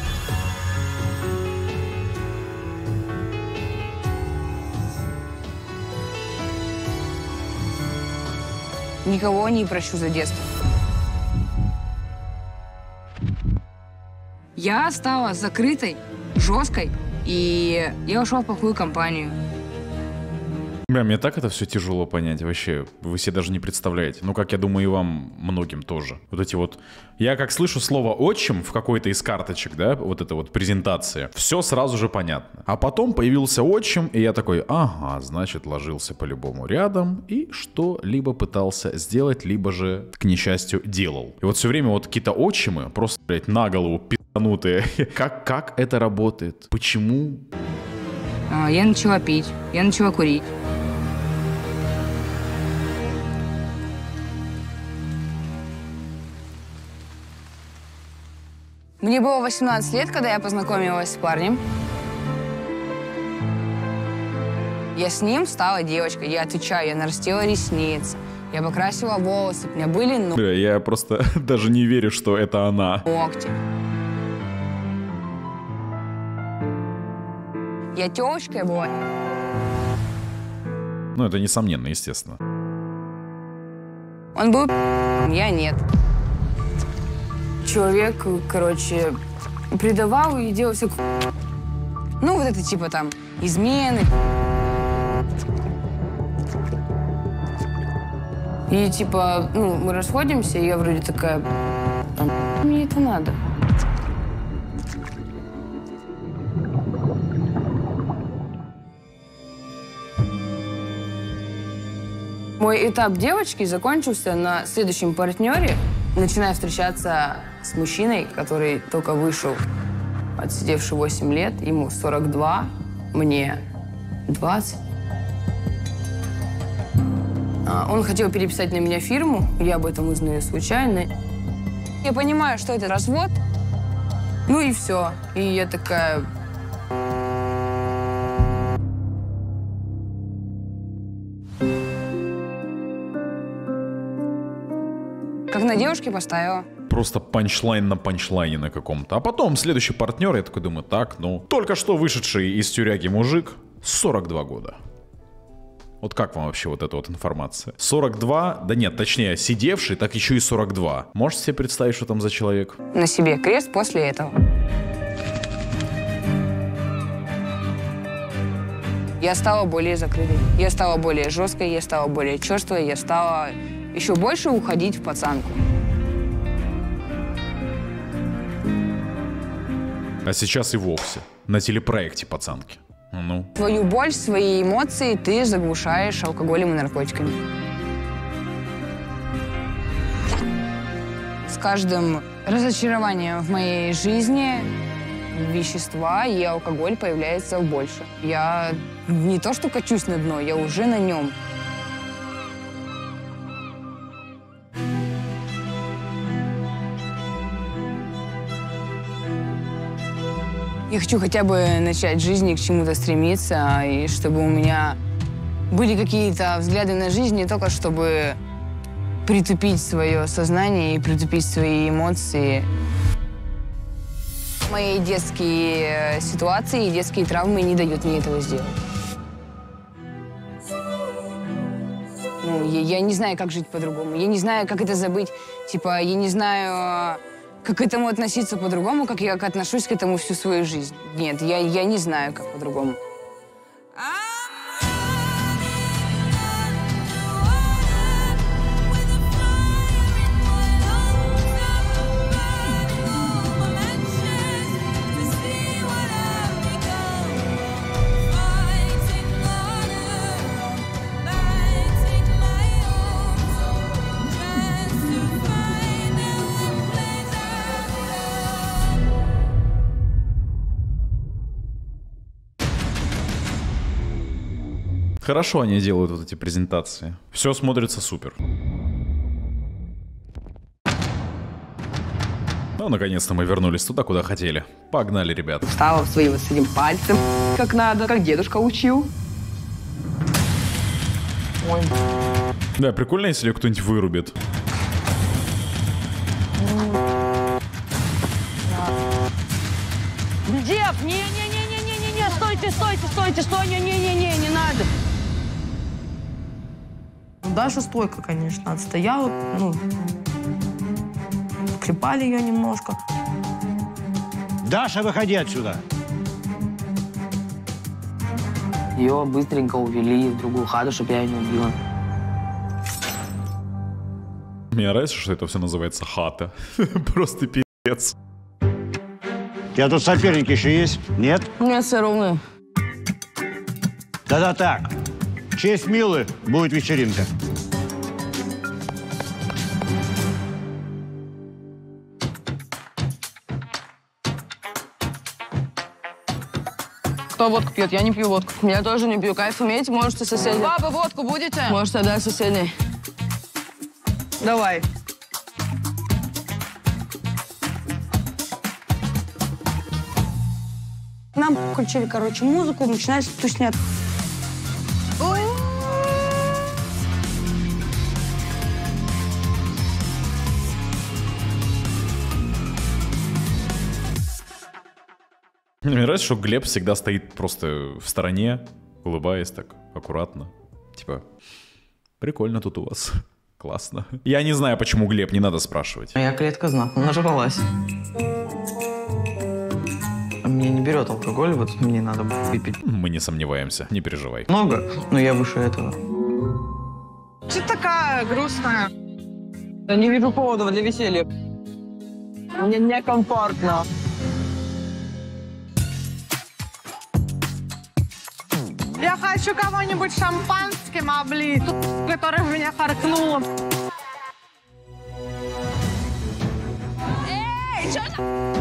Никого не прощу за детство. Я стала закрытой, жесткой, и я ушла в плохую компанию. Бля, мне так это все тяжело понять вообще. Вы себе даже не представляете. Ну, как я думаю, и вам многим тоже. Вот эти вот... Я как слышу слово «отчим» в какой-то из карточек, да, вот это вот презентация, все сразу же понятно. А потом появился отчим, и я такой, ага, значит, ложился по-любому рядом и что-либо пытался сделать, либо же, к несчастью, делал. И вот все время вот какие-то отчимы, просто, блядь, на голову пи***нутые. Как, как это работает? Почему? Я начала пить, я начала курить. Мне было восемнадцать лет, когда я познакомилась с парнем. Я с ним стала девочкой, я отвечаю, я нарастила ресницы, я покрасила волосы, у меня были ногти. Бля, я просто даже не верю, что это она. Ногти. Я тёлочкой была. Ну, это несомненно, естественно. Он был, я нет. Человек, короче, предавал и делал всякую... Ну, вот это типа там измены. И типа, ну, мы расходимся, и я вроде такая... А мне это надо? Мой этап девочки закончился на следующем партнере. Начиная встречаться с мужчиной, который только вышел, отсидевший восемь лет, ему сорок два, мне двадцать. Он хотел переписать на меня фирму, я об этом узнаю случайно. Я понимаю, что это развод. Ну и все. И я такая... Как на девушке поставила. Просто панчлайн на панчлайне на каком-то. А потом следующий партнер, я такой думаю, так, ну... Только что вышедший из тюряги мужик, сорок два года. Вот как вам вообще вот эта вот информация? сорок два, да нет, точнее, сидевший, так еще и сорок два. Можете себе представить, что там за человек? На себе крест после этого. Я стала более закрытой. Я стала более жесткой, я стала более черствой, я стала еще больше уходить в пацанку. А сейчас и вовсе. На телепроекте пацанки. Ну. Свою боль, свои эмоции ты заглушаешь алкоголем и наркотиками. С каждым разочарованием в моей жизни вещества и алкоголь появляется больше. Я не то что качусь на дно, я уже на нем. Я хочу хотя бы начать жизнь и к чему-то стремиться, и чтобы у меня были какие-то взгляды на жизнь, не только чтобы притупить свое сознание и притупить свои эмоции. Мои детские ситуации и детские травмы не дают мне этого сделать. Ну, я, я не знаю, как жить по-другому. Я не знаю, как это забыть. Типа, я не знаю... Как к этому относиться по-другому, как я отношусь к этому всю свою жизнь. Нет, я, я не знаю, как по-другому. Хорошо они делают вот эти презентации. Все смотрится супер. Ну, наконец-то мы вернулись туда, куда хотели. Погнали, ребят. Встала своим вот с этим пальцем, как надо, как дедушка учил. Ой. Да, прикольно, если кто-нибудь вырубит. Дев, не-не-не-не-не-не, стойте, стойте, стойте, стой, не-не-не-не, не надо. Даша стойко, конечно, отстояла, ну, клепали ее немножко. Даша, выходи отсюда. Ее быстренько увели в другую хату, чтобы я ее не убила. Мне нравится, что это все называется хата. Просто пиздец. У тебя тут соперники еще есть? Нет? Нет, все ровно. Тогда так. В честь Милы будет вечеринка. Кто водку пьет? Я не пью водку. Я тоже не пью. Кайф иметь можете соседей. Бабы, водку будете? Можете отдать соседей. Давай. Нам включили, короче, музыку, начинается тусня. Мне нравится, что Глеб всегда стоит просто в стороне, улыбаясь так аккуратно. Типа, прикольно тут у вас. Классно. Я не знаю, почему Глеб, не надо спрашивать. Моя клетка знатно нажралась. Мне не берет алкоголь, вот мне надо выпить. Мы не сомневаемся, не переживай. Много, но я выше этого. Ты такая грустная. Я не вижу повода для веселья. Мне некомфортно. Я хочу кого-нибудь шампанским облить, который в меня харкнул. Эй, что за...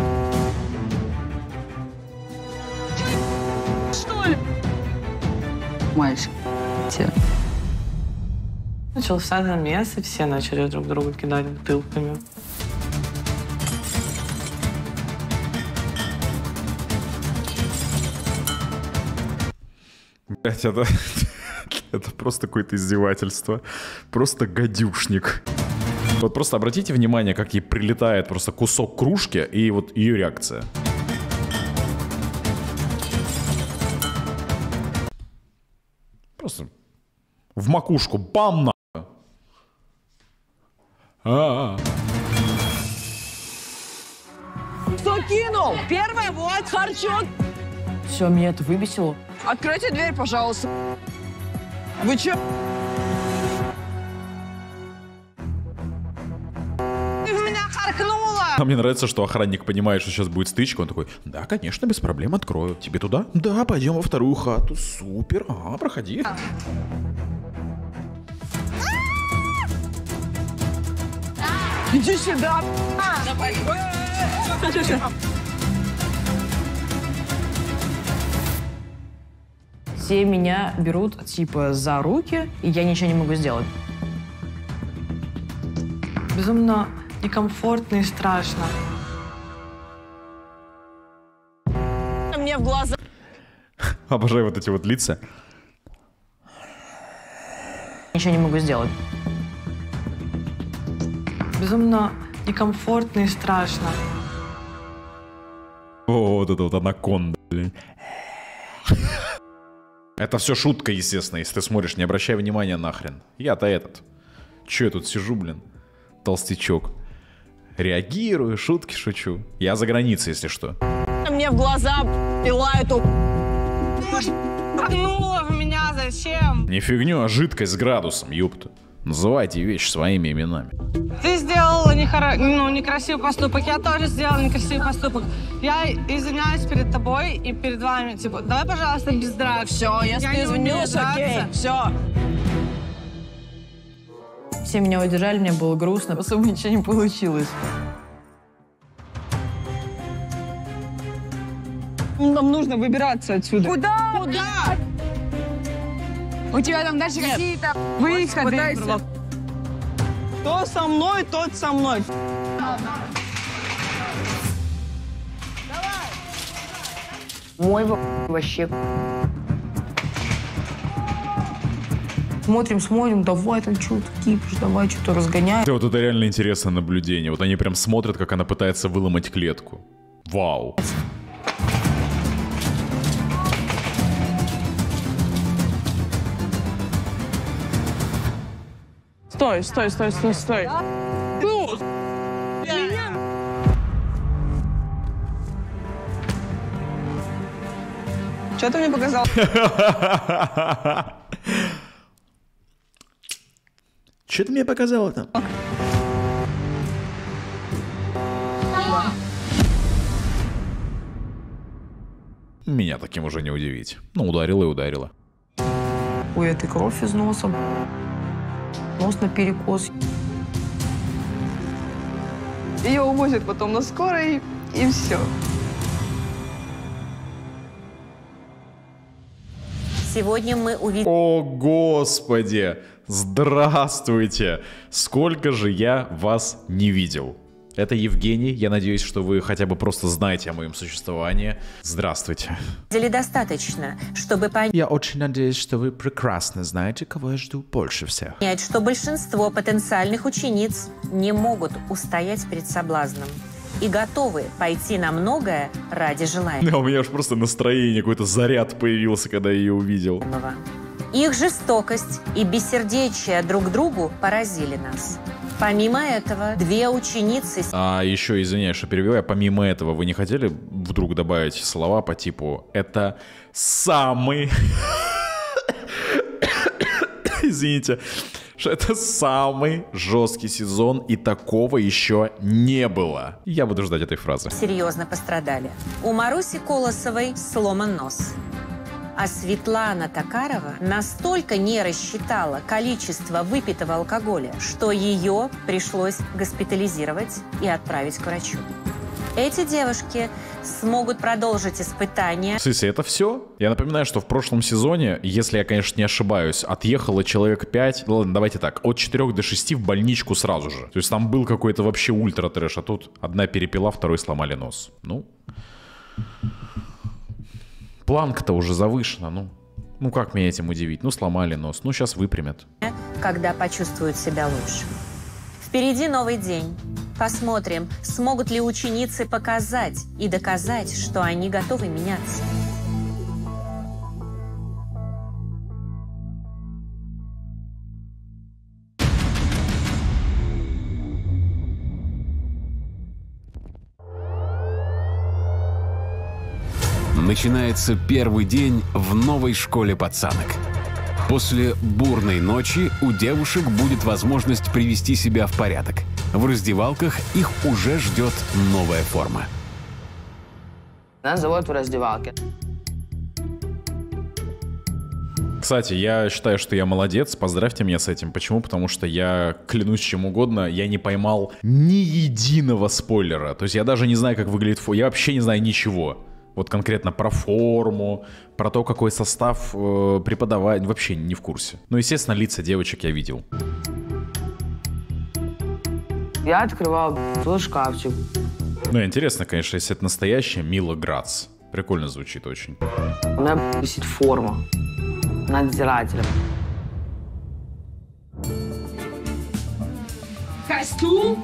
Что ли? Мальчик, тебе. Начался замес, и все начали друг друга кидать бутылками. Блять, это, это просто какое-то издевательство. Просто гадюшник. Вот просто обратите внимание, как ей прилетает просто кусок кружки и вот ее реакция. Просто в макушку, бам, на. А-а-а. Кто кинул? Первое, вот, харчок. Все, меня это выбесило. Откройте дверь, пожалуйста. Вы че? Ты в меня харкнула! А мне нравится, что охранник понимает, что сейчас будет стычка. Он такой, да, конечно, без проблем открою. Тебе туда? Да, пойдем во вторую хату. Супер, ага, проходи. Иди сюда! Давай. Все меня берут, типа, за руки, и я ничего не могу сделать. Безумно некомфортно и страшно. Мне в глаза. Обожаю вот эти вот лица. Ничего не могу сделать. Безумно некомфортно и страшно. О, вот это вот анаконда, блин. Это все шутка, естественно, если ты смотришь, не обращай внимания нахрен. Я-то этот. Че я тут сижу, блин? Толстячок. Реагирую, шутки шучу. Я за границей, если что. Мне в глаза пила эту... Пнула в меня, зачем? Не фигню, а жидкость с градусом, ёпта. Называйте вещи своими именами. Ты сделала нехоро... ну, некрасивый поступок, я тоже сделала некрасивый поступок. Я извиняюсь перед тобой и перед вами. Типа, давай, пожалуйста, без драк. Все, если ты извинилась, окей, все. Все меня удержали, мне было грустно, особо ничего не получилось. Нам нужно выбираться отсюда. Куда? Куда? У тебя там дальше какие-то выходы. Кто со мной, тот со мной. Мой вообще. Смотрим, смотрим, давай там что-то кипишь, давай что-то разгоняй. Вот это реально интересное наблюдение. Вот они прям смотрят, как она пытается выломать клетку. Вау. Стой, стой, стой, стой, стой. Ну, что ты мне показал? Что ты мне показала там? Меня таким уже не удивить. Ну, ударила и ударила. У этой кровь из носа. Нос наперекос. Ее увозят потом на скорой, и все. Сегодня мы увидим... О, Господи! Здравствуйте! Сколько же я вас не видел. Это Евгений. Я надеюсь, что вы хотя бы просто знаете о моем существовании. Здравствуйте. Достаточно, чтобы понять... Я очень надеюсь, что вы прекрасно знаете, кого я жду больше всех. Понять, что большинство потенциальных учениц не могут устоять перед соблазном и готовы пойти на многое ради желания. Да, у меня уж просто настроение, какой-то заряд появился, когда я ее увидел. Их жестокость и бессердечие друг другу поразили нас. Помимо этого, две ученицы... А еще, извиняюсь, что перебиваю, помимо этого, вы не хотели вдруг добавить слова по типу «это самый...» Извините, что это самый жесткий сезон, и такого еще не было. Я буду ждать этой фразы. Серьезно пострадали. У Маруси Колосовой сломан нос. А Светлана Токарова настолько не рассчитала количество выпитого алкоголя, что ее пришлось госпитализировать и отправить к врачу. Эти девушки смогут продолжить испытания. Сыси, это все? Я напоминаю, что в прошлом сезоне, если я, конечно, не ошибаюсь, отъехало человек пять, ладно, давайте так, от четырёх до шести в больничку сразу же. То есть там был какой-то вообще ультра-трэш, а тут одна перепила, второй сломали нос. Ну, планка-то уже завышена, ну. Ну как меня этим удивить? Ну сломали нос, ну сейчас выпрямят. Когда почувствуют себя лучше. Впереди новый день. Посмотрим, смогут ли ученицы показать и доказать, что они готовы меняться. Начинается первый день в новой школе пацанок. После бурной ночи у девушек будет возможность привести себя в порядок. В раздевалках их уже ждет новая форма. Нас зовут в раздевалке. Кстати, я считаю, что я молодец, поздравьте меня с этим. Почему? Потому что я, клянусь чем угодно, я не поймал ни единого спойлера. То есть я даже не знаю, как выглядит форма, я вообще не знаю ничего. Вот конкретно про форму, про то, какой состав э, преподавания, вообще не в курсе. Ну, естественно, лица девочек я видел. Я открывал свой шкафчик. Ну, интересно, конечно, если это настоящая Мила Грац. Прикольно звучит очень. У меня висит форма надзирателя. Костюм?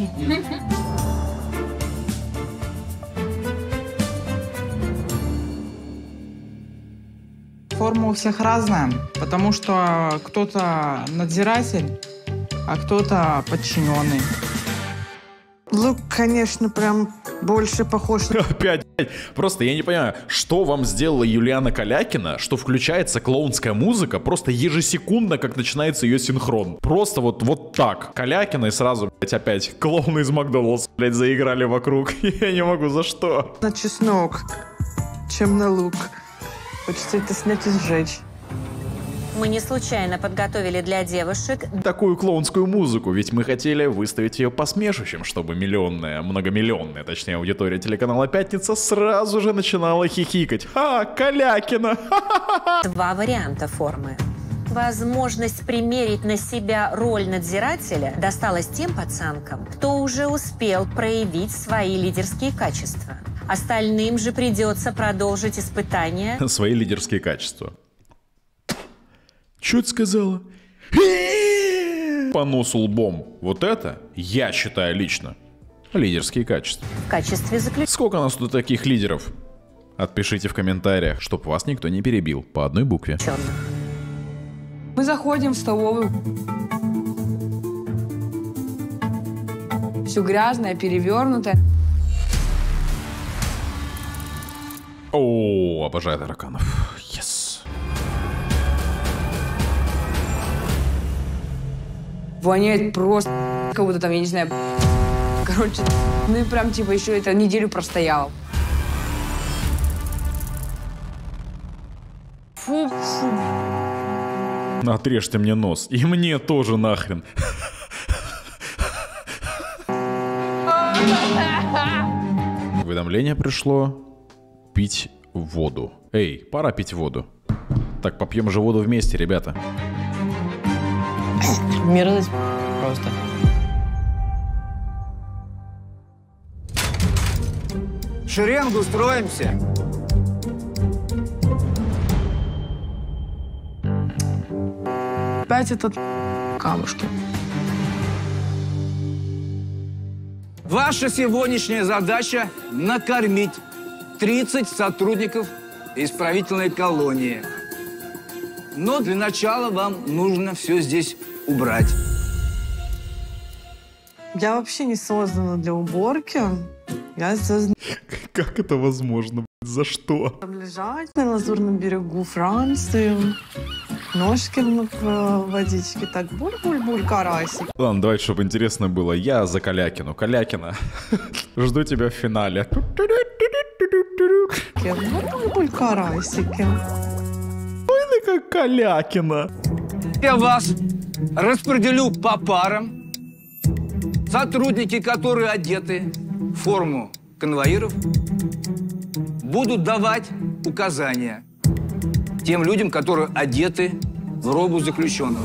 Форма у всех разная, потому что кто-то надзиратель, а кто-то подчиненный. Лук, конечно, прям больше похож на... Опять, просто я не понимаю, что вам сделала Юлиана Калякина, что включается клоунская музыка просто ежесекундно, как начинается ее синхрон. Просто вот, вот так. Калякина и сразу, блядь, опять клоуны из Макдональдса, блядь, заиграли вокруг. Я не могу, за что? На чеснок, чем на лук. Хочется это снять и сжечь. Мы не случайно подготовили для девушек такую клоунскую музыку, ведь мы хотели выставить ее посмешищем, чтобы миллионная, многомиллионная, точнее, аудитория телеканала «Пятница» сразу же начинала хихикать. Ха, Калякина! Два варианта формы. Возможность примерить на себя роль надзирателя досталась тем пацанкам, кто уже успел проявить свои лидерские качества. Остальным же придется продолжить испытания. Свои лидерские качества. Чё ты сказала? По носу лбом. Вот это, я считаю лично, лидерские качества. В качестве заключения. Сколько у нас тут таких лидеров? Отпишите в комментариях, чтоб вас никто не перебил. По одной букве. Мы заходим в столовую. Все грязное, перевернутое. О, обожаю тараканов. Yes. Воняет просто, как будто там, я не знаю, короче, ну и прям типа еще это неделю простоял. Фу, фу. Отрежьте мне нос. И мне тоже нахрен. Уведомление пришло. Пить воду. Эй, пора пить воду. Так, попьем же воду вместе, ребята. Мерзость просто. В шеренгу строимся. Опять этот камушки. Ваша сегодняшняя задача – накормить тридцать сотрудников исправительной колонии. Но для начала вам нужно все здесь убрать. Я вообще не создана для уборки. Я создана... Как это возможно? За что? Там лежать на Лазурном берегу Франции. Ножки в водичке. Так, буль-буль-буль, карасик. Ладно, давайте, чтобы интересно было. Я за Калякину. Калякина, жду тебя в финале. Буль-буль, карасики. Ой, ты как Калякина. Я вас распределю по парам. Сотрудники, которые одеты в форму конвоиров будут давать указания тем людям, которые одеты в робу заключенного.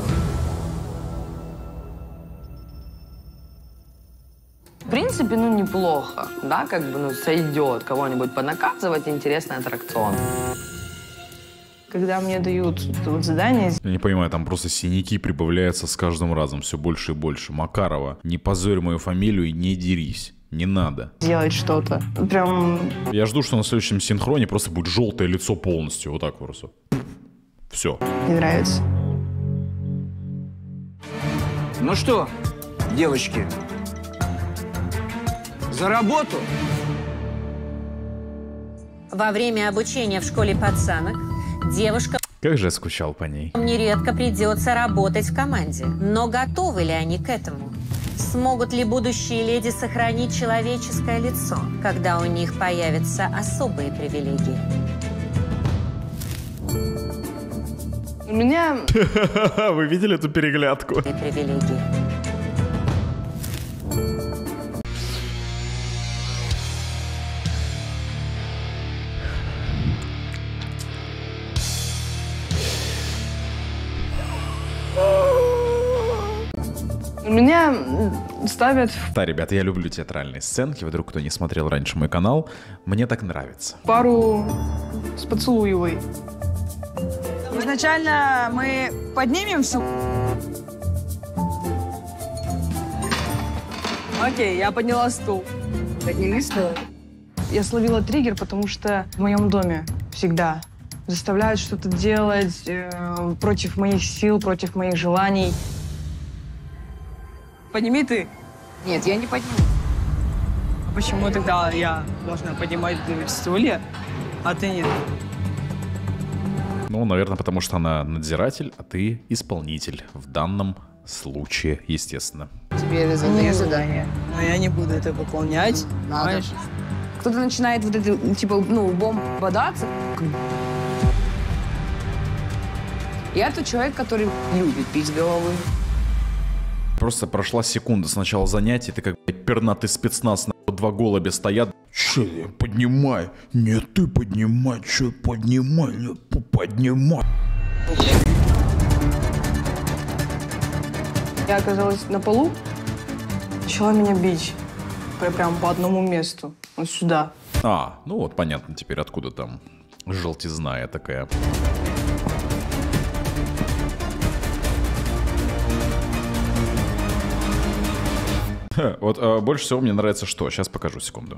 В принципе, ну, неплохо, да, как бы, ну, сойдет кого-нибудь понаказывать, интересный аттракцион. Когда мне дают вот задание... Я не понимаю, там просто синяки прибавляются с каждым разом все больше и больше. Макарова, не позорь мою фамилию и не дерись. Не надо. Делать что-то. Прям... Я жду, что на следующем синхроне просто будет желтое лицо полностью. Вот так просто. Все. Не нравится. Ну что, девочки, за работу! Во время обучения в школе пацанок девушкам Как же я скучал по ней. нередко придется работать в команде. Но готовы ли они к этому? Смогут ли будущие леди сохранить человеческое лицо, когда у них появятся особые привилегии? У меня... Вы видели эту переглядку? Привилегии. Меня ставят Да, ребята, я люблю театральные сценки. Вдруг кто не смотрел раньше мой канал, мне так нравится. в пару с поцелуевой. Изначально мы поднимем всю... Окей, я подняла стул. Подними стул. Я словила триггер, потому что в моем доме всегда заставляют что-то делать э, против моих сил, против моих желаний. Подними ты. Нет, я не подниму. А почему тогда я должна поднимать стулья, а ты нет? Ну, наверное, потому что она надзиратель, а ты исполнитель. В данном случае, естественно. Тебе задаешь задание. Но я не буду это выполнять. Надо. Кто-то начинает вот это, типа, ну, лбом бодаться. Я тот человек, который любит пить головы. Просто прошла секунда с начала занятия, ты как блядь, пернатый спецназ, на два голубя стоят. Че, поднимай. Нет, ты поднимай, че, поднимай, поднимай. Я оказалась на полу, начала меня бить. Прям по одному месту. Вот сюда. А, ну вот понятно теперь, откуда там желтизная такая. Вот э, больше всего мне нравится что? Сейчас покажу, секунду.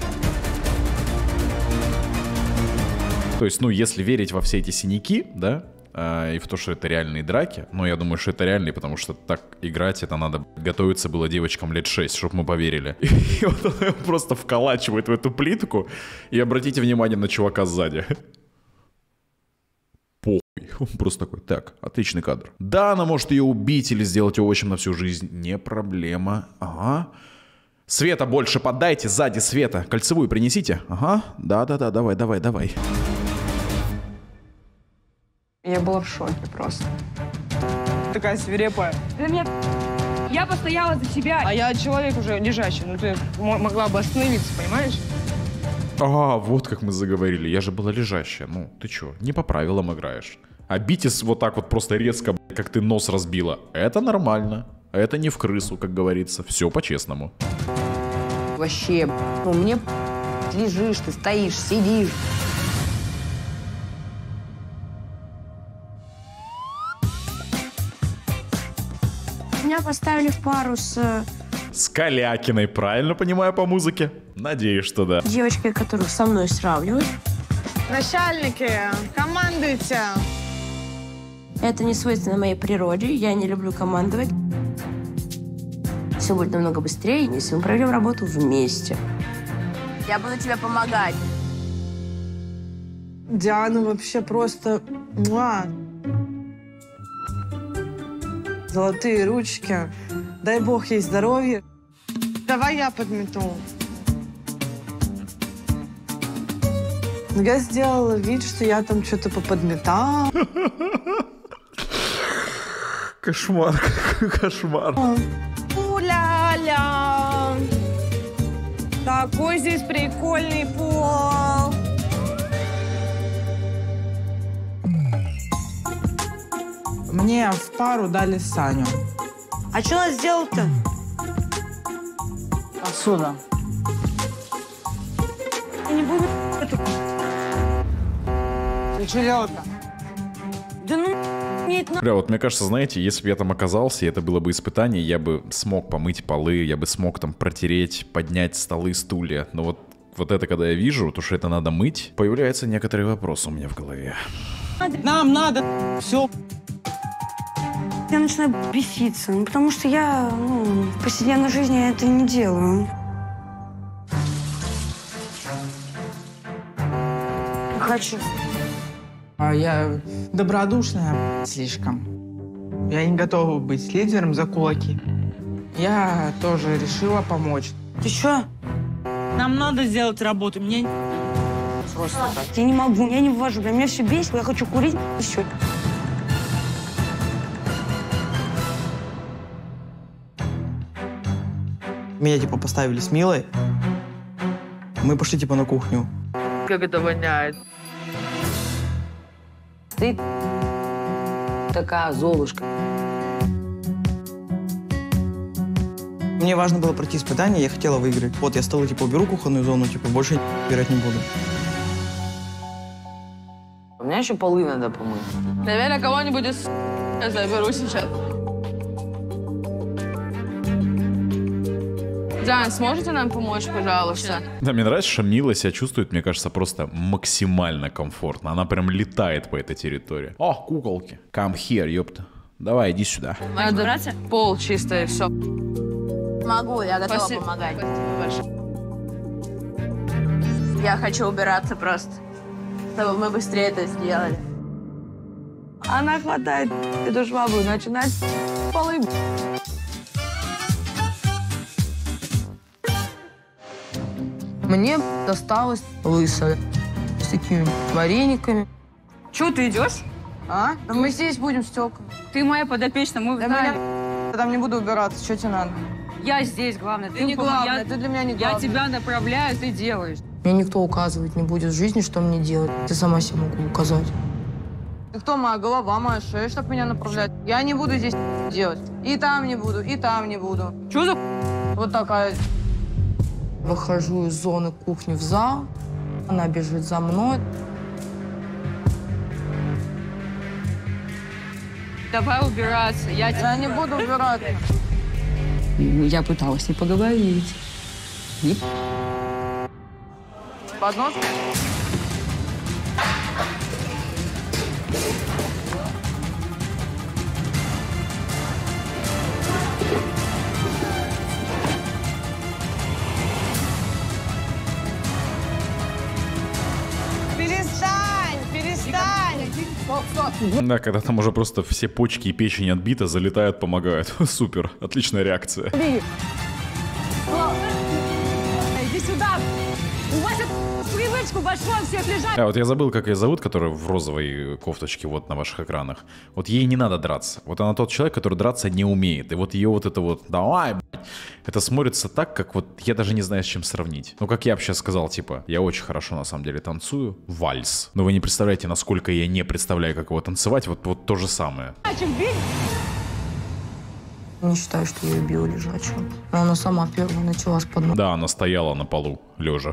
То есть, ну, если верить во все эти синяки, да, э, и в то, что это реальные драки, ну, я думаю, что это реальные, потому что так играть, это надо готовиться было девочкам лет шесть, чтобы мы поверили. И вот он просто вколачивает в эту плитку, и обратите внимание на чувака сзади. Похуй. Он просто такой, так, отличный кадр. Да, она может ее убить или сделать ее отчим на всю жизнь. Не проблема. Ага. Света больше поддайте, сзади Света. Кольцевую принесите. Ага. Да-да-да, давай, давай, давай. Я была в шоке просто. Такая свирепая. Я постояла за тебя. А я человек уже лежащий. Ну ты могла бы остановиться, понимаешь? А, вот как мы заговорили. Я же была лежащая. Ну, ты чё, не по правилам играешь. А битис вот так вот просто резко, как ты нос разбила. Это нормально. Это не в крысу, как говорится. Все по-честному. Вообще, ну, мне лежишь, ты стоишь, сидишь. Меня поставили в пару с С Калякиной, правильно понимаю по музыке? Надеюсь, что да. девочкой, которую со мной сравнивают. Начальники, командуйте. Это не свойственно моей природе, я не люблю командовать. Все будет намного быстрее, если мы проведем работу вместе. Я буду тебе помогать. Диана вообще просто... Муа. Золотые ручки. Дай бог ей здоровья. Давай я подмету. Я сделала вид, что я там что-то поподметала. Кошмар, кошмар. У-ля-ля. Так, Какой здесь прикольный пол! Мне в пару дали Саню. А что он сделал-то? Отсюда. Я не буду это... Ты что делал-то? Да ну, нет, ну... Бля, вот мне кажется, знаете, если бы я там оказался, и это было бы испытание, я бы смог помыть полы, я бы смог там протереть, поднять столы, стулья. Но вот, вот это, когда я вижу, то, что это надо мыть, появляется некоторый вопрос у меня в голове. Нам надо все. Я начинаю беситься, ну, потому что я ну, в повседневной жизни я это не делаю. Хочу. А я добродушная слишком. Я не готова быть лидером за кулаки. Я тоже решила помочь. Ты что? Нам надо сделать работу. Мне просто так. Я не могу, я не вывожу. Для меня все бесит, я хочу курить и все. Меня типа поставили с Милой. Мы пошли типа на кухню. Как это воняет. Ты такая Золушка. Мне важно было пройти испытание, я хотела выиграть. Вот я стала типа уберу кухонную зону, типа больше убирать не буду. У меня еще полы надо помыть. Наверное, кого-нибудь из я заберу сейчас. Диан, сможете нам помочь, пожалуйста? Да, мне нравится, что Мила себя чувствует, мне кажется, просто максимально комфортно. Она прям летает по этой территории. О, куколки. Come here, ёпта. Давай, иди сюда. Надо брать пол чисто и все. Могу, я готова Спасибо. помогать. Спасибо. Я хочу убираться просто, чтобы мы быстрее это сделали. Она хватает эту швабру, начинает полы. Мне досталась лысая с такими варениками. Чего ты идешь? А? Да мы здесь будем с Тёкой. Ты моя подопечная, мы Да знаем. меня... Я там не буду убираться, что тебе надо? Я здесь, главное. Ты не главное, ты для меня не главное. Я тебя направляю, ты делаешь. Мне никто указывать не будет в жизни, что мне делать. Я сама себе могу указать. Ты кто? Моя голова, моя шея, чтобы меня направлять. Я не буду здесь делать. И там не буду, и там не буду. Что за... Вот такая... Выхожу из зоны кухни в зал. Она бежит за мной. Давай убираться. Я, Я не буду убираться. Я пыталась с ней поговорить. И... Поднос? Перестань, перестань. Да, когда там уже просто все почки и печень отбиты, залетают, помогают. Супер, отличная реакция. Иди сюда. У вас это привычку большую всех лежать. А вот я забыл, как ее зовут, которая в розовой кофточке вот на ваших экранах. Вот ей не надо драться. Вот она тот человек, который драться не умеет. И вот ее вот это вот «давай, блядь», это смотрится так, как вот я даже не знаю, с чем сравнить. Ну, как я бы сейчас сказал, типа, я очень хорошо на самом деле танцую вальс. Но вы не представляете, насколько я не представляю, как его танцевать. Вот, вот то же самое. Не считаю, что я убила лежачую. Но она сама первая начала с подносом Да, она стояла на полу, лежа.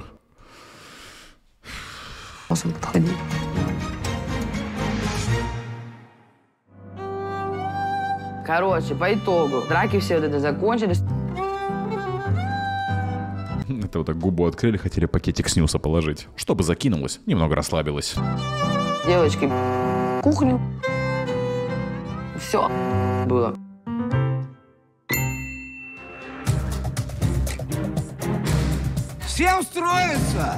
подходить. Короче, по итогу, драки все вот это закончились. Это вот так губу открыли, хотели пакетик снюса положить. Чтобы закинулась, немного расслабилась. Девочки, кухню. Все было. Все устроятся!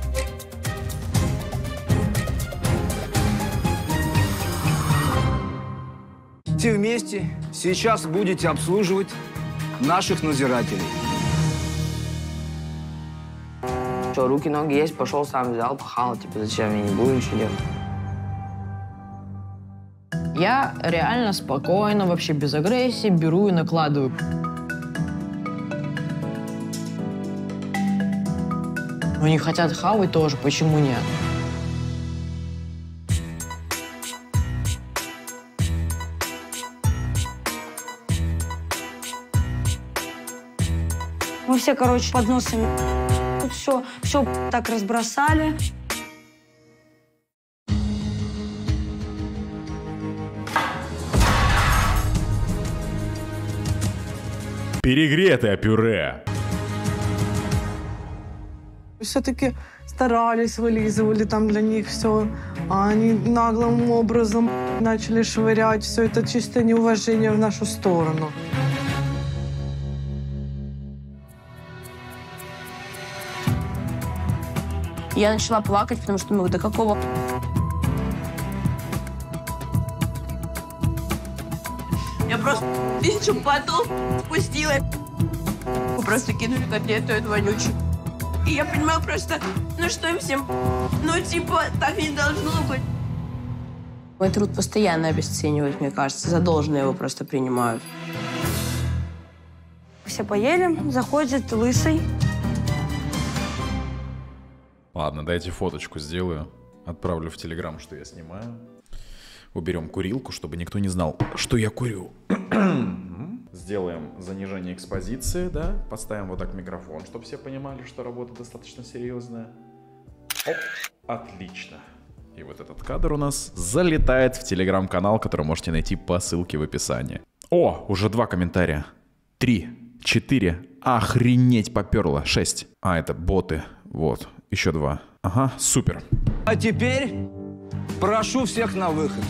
Все вместе сейчас будете обслуживать наших надзирателей. Что, руки, ноги есть, пошел сам взял, пахал, типа, зачем, я не буду ничего делать. Я реально спокойно, вообще без агрессии беру и накладываю. Они хотят хавать тоже, почему нет? Мы все, короче, подносами тут все, все так разбросали. Перегретое пюре. Все-таки старались, вылизывали там для них все. А они наглым образом начали швырять все это чистое неуважение в нашу сторону. Я начала плакать, потому что, ну, до какого... Я просто тысячу потом спустила. Мы просто кинули котлету эту вонючую. И я понимаю просто, ну что им всем, ну типа, так не должно быть. Мой труд постоянно обесценивают, мне кажется. За должное его просто принимают. Все поели, заходит лысый. Ладно, дайте фоточку сделаю. Отправлю в Телеграм, что я снимаю. Уберем курилку, чтобы никто не знал, что я курю. Сделаем занижение экспозиции, да? Подставим вот так микрофон, чтобы все понимали, что работа достаточно серьезная. Оп, отлично. И вот этот кадр у нас залетает в Телеграм-канал, который можете найти по ссылке в описании. О, уже два комментария. Три, четыре. Охренеть, поперло. Шесть. А, это боты. Вот, еще два. Ага, супер. А теперь прошу всех на выход.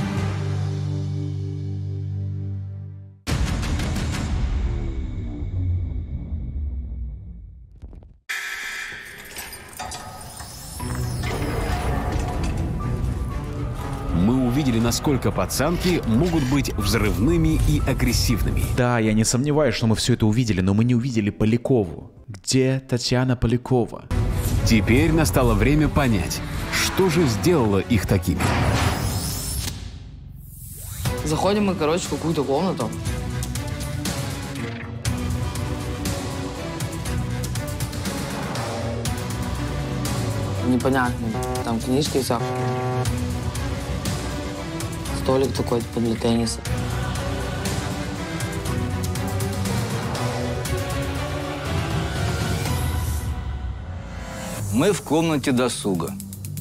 Мы увидели, насколько пацанки могут быть взрывными и агрессивными. Да, я не сомневаюсь, что мы все это увидели, но мы не увидели Полякову. Где Татьяна Полякова? Теперь настало время понять, что же сделало их такими. Заходим мы, короче, в какую-то комнату. Непонятно. Там книжки и все. Столик такой типа для тенниса. Мы в комнате досуга.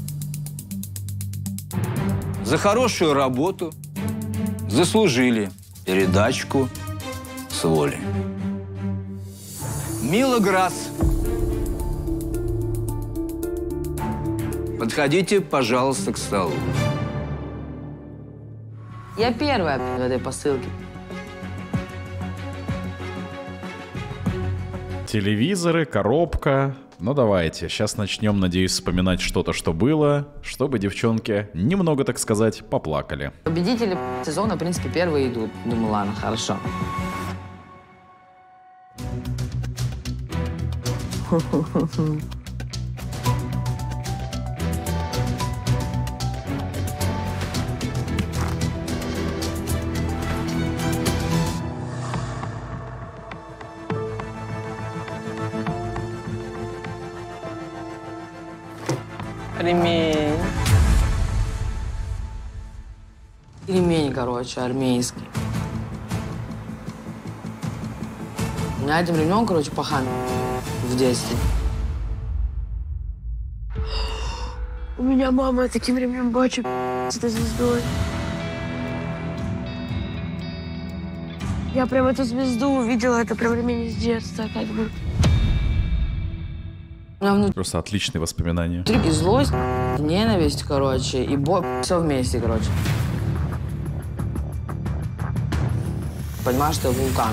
За хорошую работу заслужили передачку с воли. Мила Грасс. Подходите, пожалуйста, к столу. Я первая в этой посылке. Телевизоры, коробка. Ну давайте, сейчас начнем, надеюсь, вспоминать что-то, что было, чтобы девчонки немного, так сказать, поплакали. Победители сезона, в принципе, первые идут. Думаю, ладно, хорошо. Ремень. Ремень, короче, армейский. У меня этим ремнем, короче, пахан в детстве. У меня мама таким ремнем бачит с этой звездой. Я прям эту звезду увидела, это прям ремень из детства, как бы. Просто отличные воспоминания. И злость, и ненависть, короче, и боль. Все вместе, короче. Понимаешь, что я вулкан.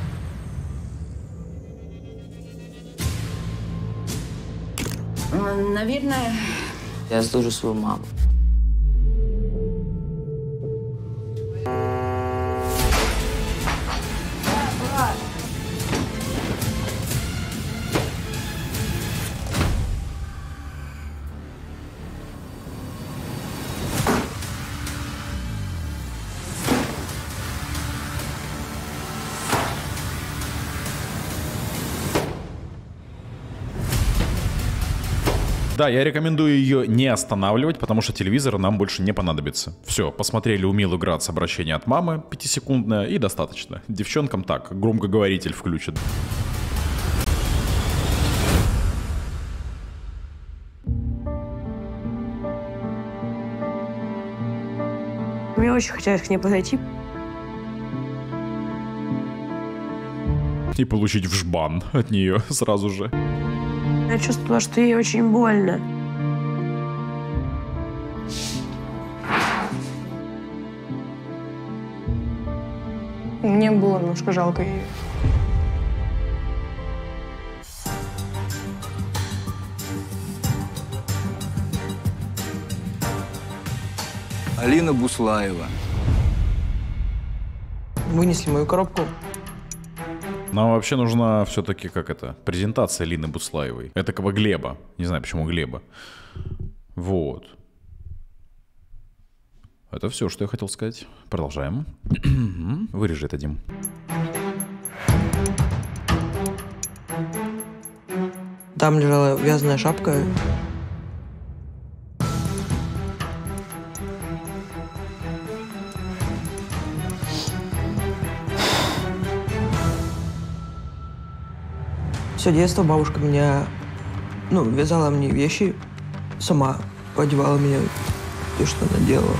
Наверное... Я служу свою маму. Да, я рекомендую ее не останавливать, потому что телевизор нам больше не понадобится. Все, посмотрели у Милы Градс обращение от мамы, пятисекундное, и достаточно. Девчонкам так, громкоговоритель включат. Мне очень хотелось к ней подойти. И получить вжбан от нее сразу же. Я чувствовала, что ей очень больно. Мне было немножко жалко ее. Алина Буслаева. Вынесли мою коробку. Нам вообще нужна все-таки, как это, презентация Лины Буслаевой. Этакого Глеба. Не знаю, почему Глеба. Вот. Это все, что я хотел сказать. Продолжаем. Вырежи это, Дим. Там лежала вязаная шапка. Все детство бабушка меня, ну, вязала мне вещи, сама одевала меня, то, что она делала.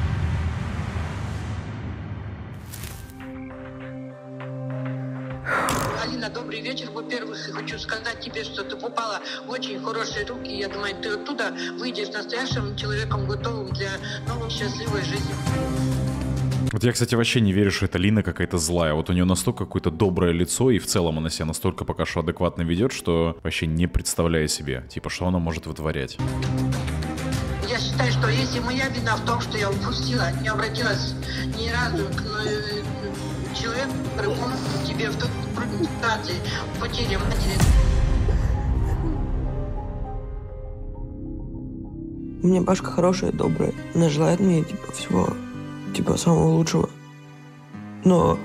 Алина, добрый вечер. Во-первых, хочу сказать тебе, что ты попала в очень хорошие руки. Я думаю, ты оттуда выйдешь настоящим человеком, готовым для новой счастливой жизни. Вот я, кстати, вообще не верю, что это Лина какая-то злая. Вот у нее настолько какое-то доброе лицо, и в целом она себя настолько пока что адекватно ведет, что вообще не представляю себе, типа, что она может вытворять. Я считаю, что если моя вина в том, что я упустила, не обратилась ни разу к э, человеку, который помог тебе в той трудной ситуации, в потере матери. У меня бабушка хорошая, добрая. Она желает мне, типа, всего... типа, самого лучшего. Но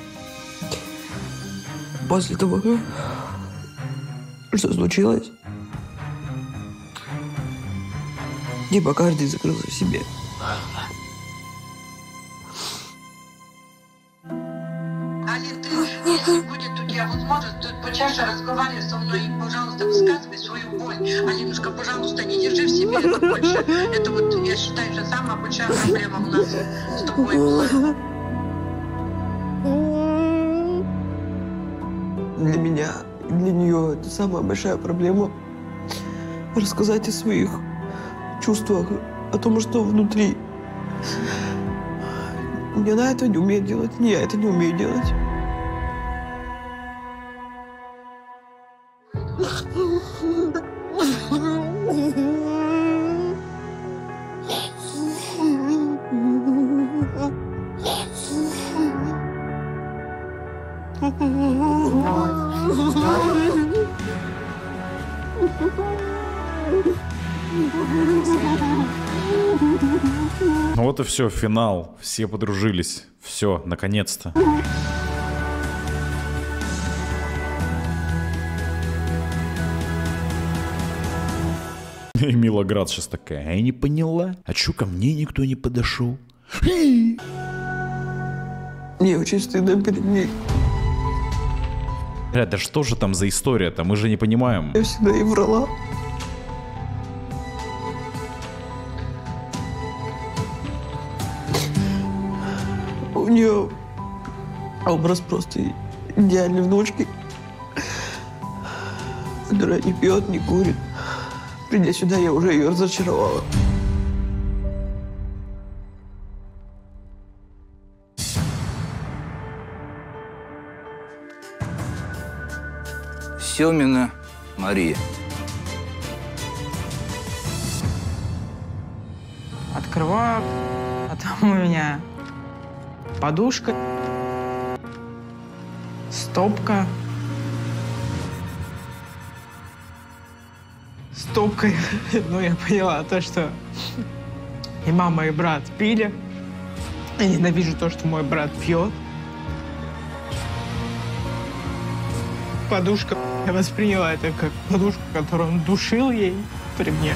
после того, что случилось, типа, каждый закрылся в себе. Алин, ты, если будет у тебя возможность, то почаще разговаривай со мной и, пожалуйста, высказывай свою боль. Алинушка, пожалуйста, не держи в себе это больше. Это вот, я считаю, что самая большая проблема у нас с тобой была. Для меня, для нее это самая большая проблема. Рассказать о своих чувствах, о том, что внутри. И она это не умеет делать, не я это не умею делать. Ну вот и все, финал. Все подружились. Все, наконец-то. И Мила Градс сейчас такая, а я не поняла. А чё ко мне никто не подошел? Мне очень стыдно перед ней. Бля, да что же там за история-то? Мы же не понимаем. Я всегда ей врала. У нее образ просто идеальной внучки, которая не пьет, не курит. Придя сюда, я уже ее разочаровала. Семина Мария. Открываю, а там у меня подушка, стопка. Стопкой, ну, я поняла то, что и мама, и брат пили. Я ненавижу то, что мой брат пьет. Подушка, я восприняла это как подушку, которую он душил ей. при мне.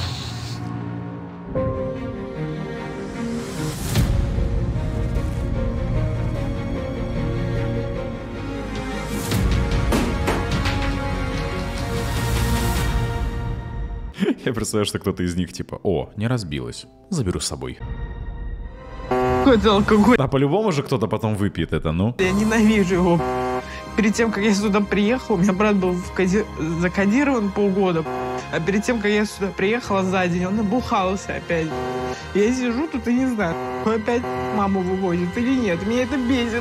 Я представляю, что кто-то из них типа, о, не разбилась, заберу с собой. Какой-то алкоголь. А по-любому же кто-то потом выпьет это, ну. Я ненавижу его. Перед тем, как я сюда приехала, у меня брат был в коди... закодирован полгода. А перед тем, как я сюда приехала за день, он набухался опять. Я сижу тут и не знаю, опять маму вывозит или нет. Меня это бесит.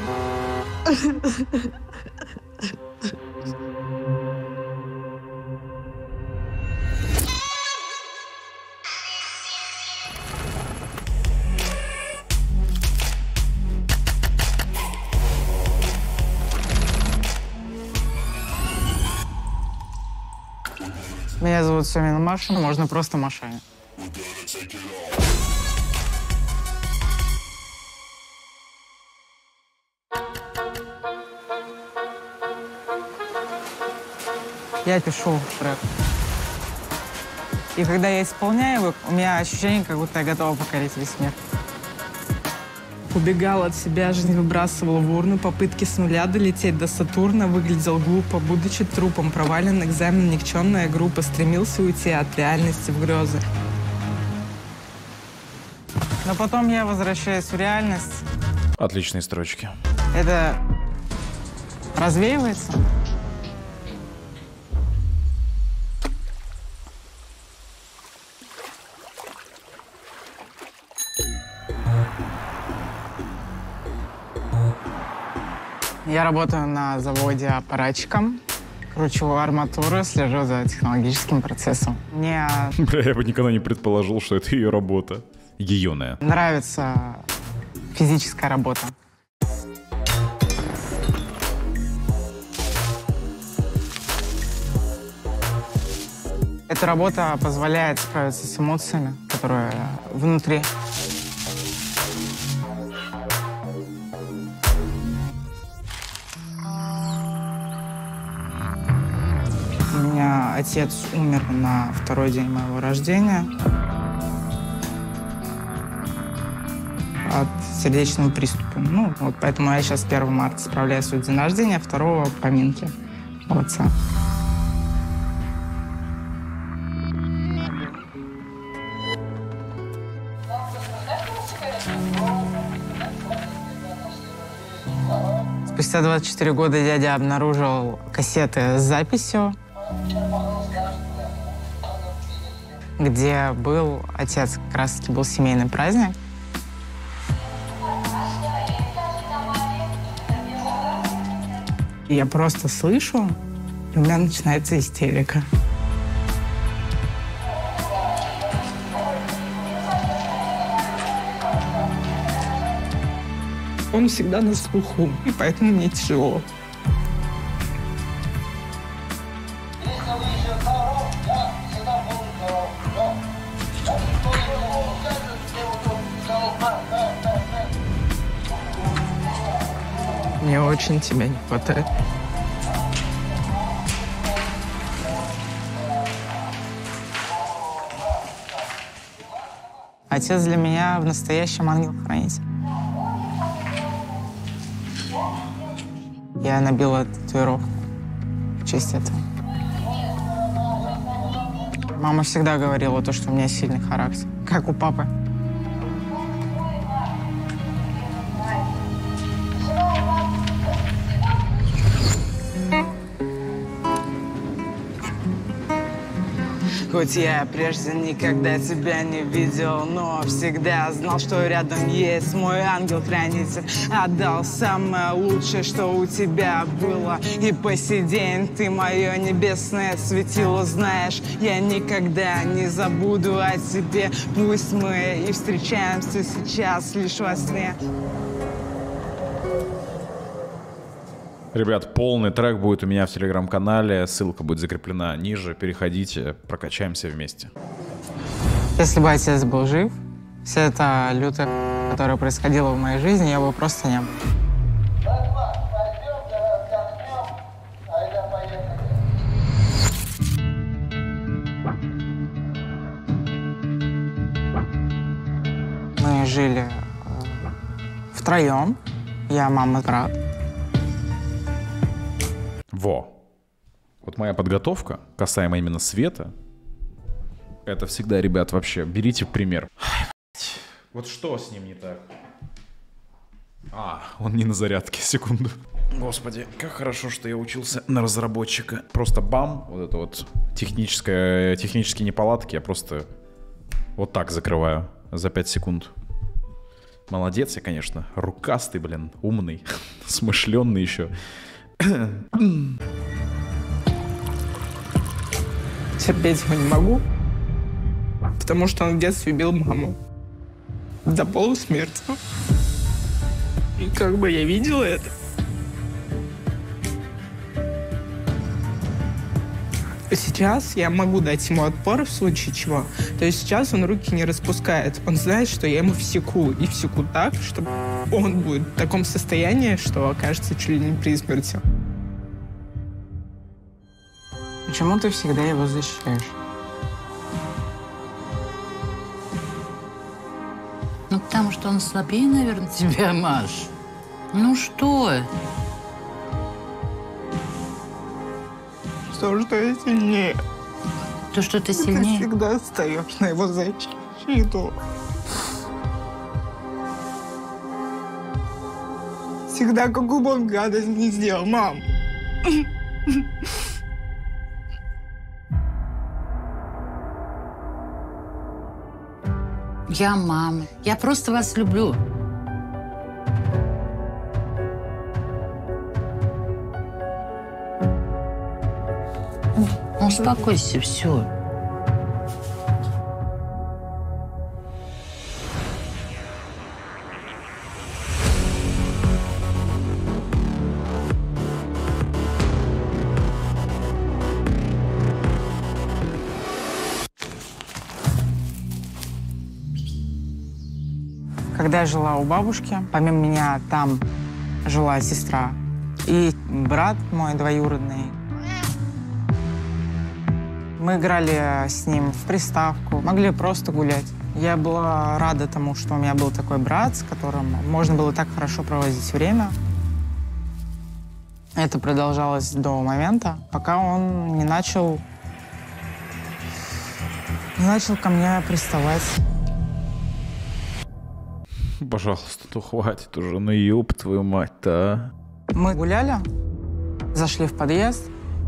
Меня зовут Сомина Маша, можно просто Машаня. Я пишу трек. И когда я исполняю его, у меня ощущение, как будто я готова покорить весь мир. Убегал от себя, жизнь выбрасывала в урну, попытки с нуля долететь до Сатурна, выглядел глупо, будучи трупом, провален экзамен, никчемная группа, стремился уйти от реальности в грезы. Но потом я возвращаюсь в реальность. Отличные строчки. Это развеивается. Я работаю на заводе аппаратчиком, кручу арматуру, слежу за технологическим процессом. Мне Бля, я бы никогда не предположил, что это ее работа. Еёная. нравится физическая работа. Эта работа позволяет справиться с эмоциями, которые внутри. У меня отец умер на второй день моего рождения от сердечного приступа. Ну, вот поэтому я сейчас первого марта справляю свой день рождения, второго поминки у отца. Спустя двадцать четыре года дядя обнаружил кассеты с записью, где был отец, как раз-таки был семейный праздник. И я просто слышу, и у меня начинается истерика. Он всегда на слуху, и поэтому мне тяжело. Мне очень тебя не хватает. Отец для меня в настоящем ангел-хранитель. Я набила татуировку в честь этого. Мама всегда говорила то, что у меня сильный характер, как у папы. Хоть я прежде никогда тебя не видел, но всегда знал, что рядом есть мой ангел-хранитель. Отдал самое лучшее, что у тебя было, и по сей день ты мое небесное светило. Знаешь, я никогда не забуду о тебе. Пусть мы и встречаемся сейчас лишь во сне. Ребят, полный трек будет у меня в телеграм-канале, ссылка будет закреплена ниже, переходите, прокачаемся вместе. Если бы отец был жив, вся эта лютая, которая происходила в моей жизни, я бы просто не был. жили втроем. Я, мама, брат. Во. Вот моя подготовка, касаемо именно Света, это всегда, ребят, вообще, берите пример. Вот что с ним не так? А, он не на зарядке, секунду. Господи, как хорошо, что я учился на разработчика. Просто бам, вот это вот техническое, технические неполадки я просто вот так закрываю за пять секунд. Молодец я, конечно. Рукастый, блин, умный, смышленный еще. Терпеть его не могу, потому что он в детстве бил маму до полусмерти. И как бы я видела это. Сейчас я могу дать ему отпор в случае чего. То есть сейчас он руки не распускает. Он знает, что я ему всеку. И всеку так, что он будет в таком состоянии, что окажется чуть ли не при смерти. Почему ты всегда его защищаешь? Ну, потому что он слабее, наверное, тебя, Маш. Ну что? Что, что я сильнее? То, что ты сильнее? Ты всегда встаешь на его защиту. Всегда, какую бы он гадость не сделал, мам. Я мама. Я просто вас люблю. Ну, успокойся, все. Когда я жила у бабушки, помимо меня там жила сестра и брат мой двоюродный. Мы играли с ним в приставку, могли просто гулять. Я была рада тому, что у меня был такой брат, с которым можно было так хорошо проводить время. Это продолжалось до момента, пока он не начал, не начал ко мне приставать. Пожалуйста, ну хватит уже, ну ёб твою мать-то, а. Мы гуляли, зашли в подъезд,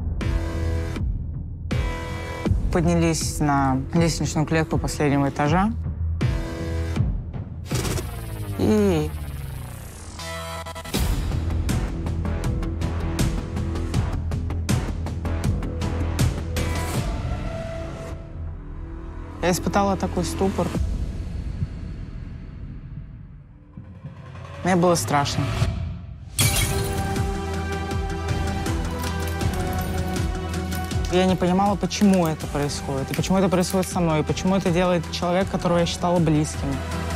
поднялись на лестничную клетку последнего этажа и я испытала такой ступор. Мне было страшно. Я не понимала, почему это происходит, и почему это происходит со мной, и почему это делает человек, которого я считала близким.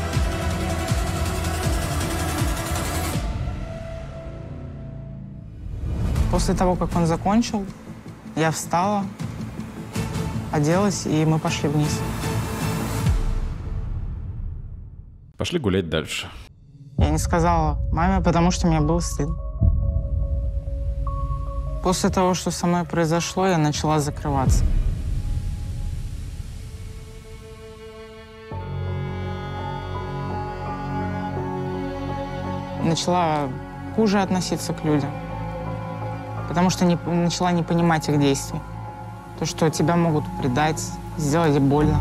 После того, как он закончил, я встала, оделась, и мы пошли вниз. Пошли гулять дальше. Я не сказала маме, потому что мне было стыдно. После того, что со мной произошло, я начала закрываться. Начала хуже относиться к людям, потому что не, начала не понимать их действий. То, что тебя могут предать, сделать больно.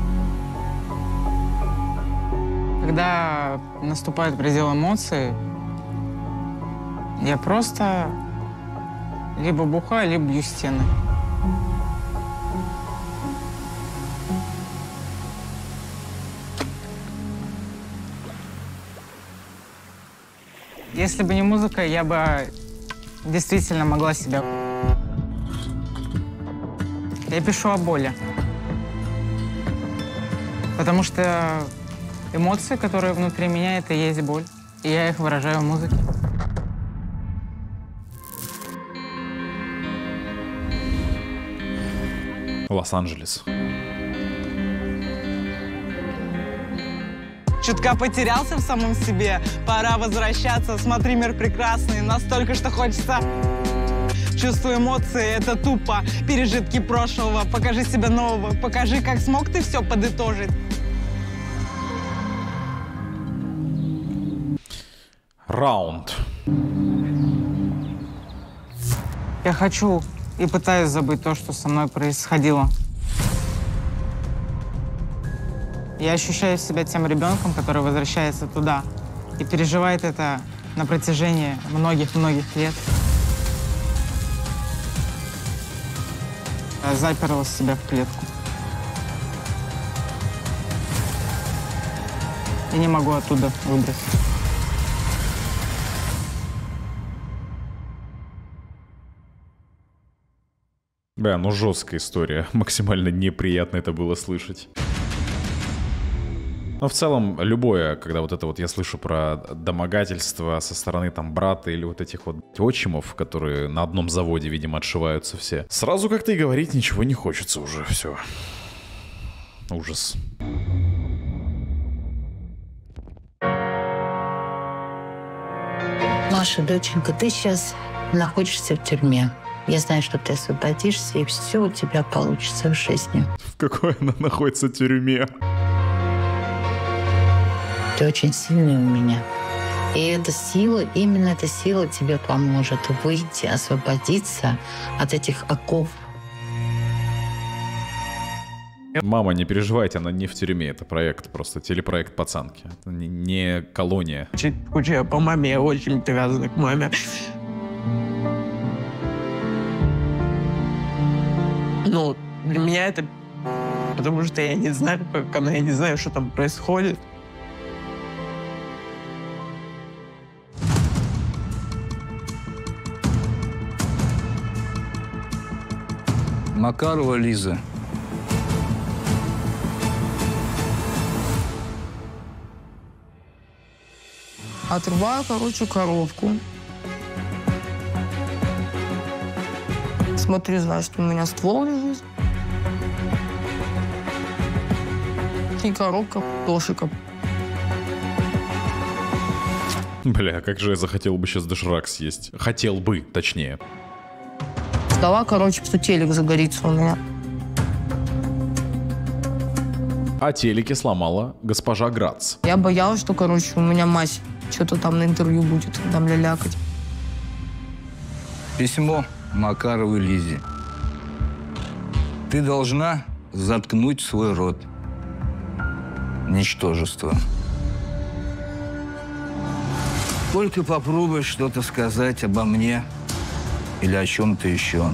Когда наступает предел эмоций, я просто либо бухаю, либо бью стены. Если бы не музыка, я бы действительно могла себя... Я пишу о боли. Потому что эмоции, которые внутри меня, это и есть боль. И я их выражаю в музыке. Лос-Анджелес. Чутка потерялся в самом себе. Пора возвращаться. Смотри, мир прекрасный. Настолько, что хочется... Чувствую эмоции, это тупо. Пережитки прошлого. Покажи себя нового. Покажи, как смог ты все подытожить. Раунд. Я хочу и пытаюсь забыть то, что со мной происходило. Я ощущаю себя тем ребенком, который возвращается туда и переживает это на протяжении многих-многих лет. Я заперла себя в клетку. И не могу оттуда выбраться. Да, ну жесткая история. Максимально неприятно это было слышать. Но в целом, любое, когда вот это вот я слышу про домогательство со стороны там брата или вот этих вот отчимов, которые на одном заводе, видимо, отшиваются все, сразу как-то и говорить ничего не хочется уже, все. Ужас. Маша, доченька, ты сейчас находишься в тюрьме. Я знаю, что ты освободишься, и все у тебя получится в жизни. В какой она находится тюрьме? Ты очень сильный у меня. И эта сила, именно эта сила тебе поможет выйти, освободиться от этих оков. Мама, не переживайте, она не в тюрьме, это проект, просто телепроект «Пацанки». Это не, не колония. Чуть скучаю по маме, я очень привязана к маме. Ну, для меня это... Потому что я не знаю, как она, я не знаю, что там происходит. Макарова Лиза. Отрубаю, короче, коровку. Смотрю, знаю, что у меня ствол лежит. И коробка тошика. Бля, как же я захотел бы сейчас доширак съесть. Хотел бы, точнее. Ждала, короче, что телек загорится у меня. А телеки сломала госпожа Грац. Я боялась, что, короче, у меня мать что-то там на интервью будет, там лялякать. Письмо Макаровой Лизе. Ты должна заткнуть свой рот. Ничтожество. Только попробуй что-то сказать обо мне или о чем-то еще.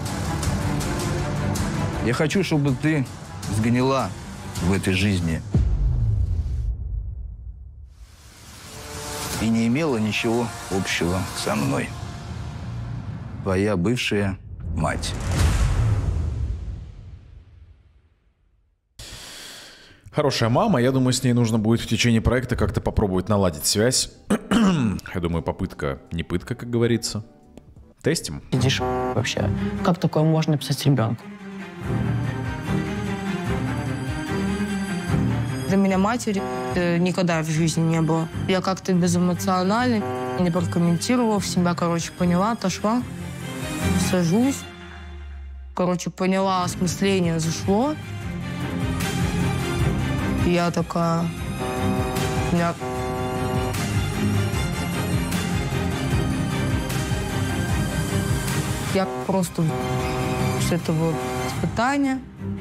Я хочу, чтобы ты сгнила в этой жизни и не имела ничего общего со мной. Твоя бывшая мать. Хорошая мама, я думаю, с ней нужно будет в течение проекта как-то попробовать наладить связь. Я думаю, попытка не пытка, как говорится. Тестим. Видишь, вообще, как такое можно писать ребенку? Для меня матери никогда в жизни не было. Я как-то безэмоционально, не прокомментировала, в себя, короче, поняла, отошла, сажусь. Короче, поняла, осмысление зашло. И я такая... Я... Я просто с этого испытания...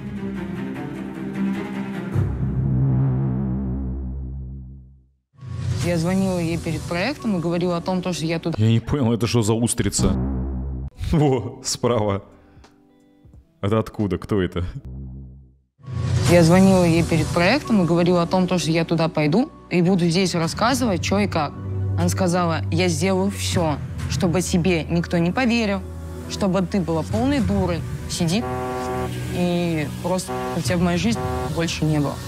Я звонила ей перед проектом и говорила о том, что я тут... Я не понял, это что за устрица? О, справа. Это откуда? Кто это? Я звонила ей перед проектом и говорила о том, что я туда пойду и буду здесь рассказывать, что и как. Она сказала, я сделаю все, чтобы тебе никто не поверил, чтобы ты была полной дурой. Сиди, и просто у тебя в моей жизни больше не было.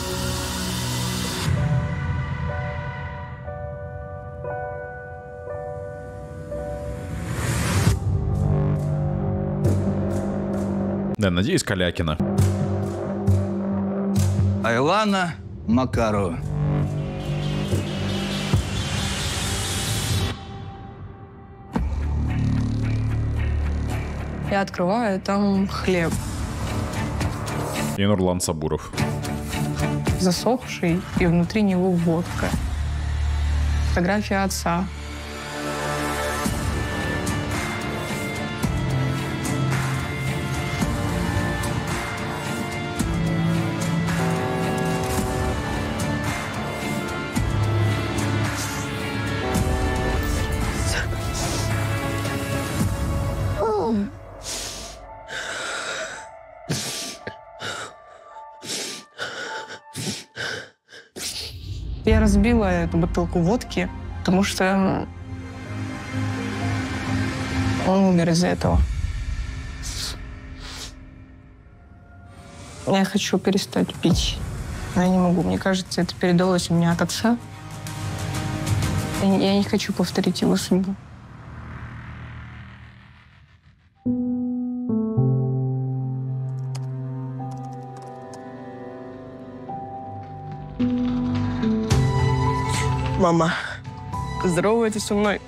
Да, надеюсь, Калякина. Айлана Макарова. Я открываю, там хлеб. И Нурлан Сабуров. Засохший, и внутри него водка. Фотография отца. Я разбила эту бутылку водки, потому что он умер из-за этого. Я хочу перестать пить, но я не могу. Мне кажется, это передалось у меня от отца. Я не, я не хочу повторить его судьбу. Мама, здоровайтесь со мной.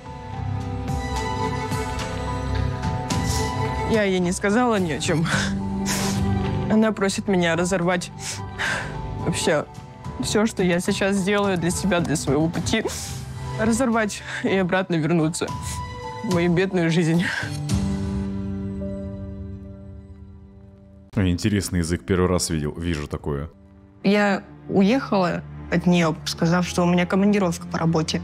Я ей не сказала ни о чем. Она просит меня разорвать вообще все, что я сейчас сделаю для себя, для своего пути. Разорвать и обратно вернуться в мою бедную жизнь. Интересный язык, первый раз видел, вижу такое. Я уехала от нее, сказав, что у меня командировка по работе.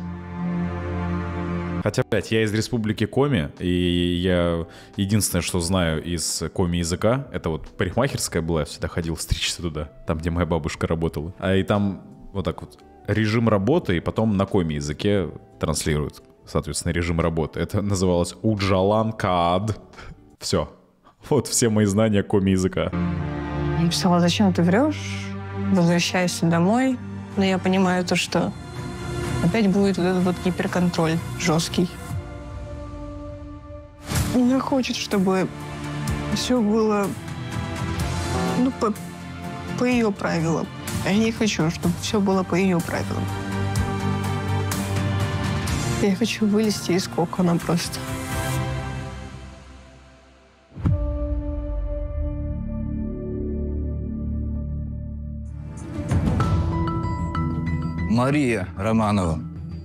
Хотя, блядь, я из республики Коми, и я единственное, что знаю из коми языка, это вот парикмахерская была, я всегда ходил стричься туда, там, где моя бабушка работала. А и там вот так вот режим работы, и потом на коми языке транслируют, соответственно, режим работы. Это называлось Уджалан Каад. Все. Вот все мои знания коми языка. Я написала, зачем ты врешь? Возвращайся домой. Но я понимаю то, что опять будет вот этот вот гиперконтроль жесткий. Она хочет, чтобы все было, ну, по, по ее правилам. Я не хочу, чтобы все было по ее правилам. Я хочу вылезти из кокона просто. Мария Романова.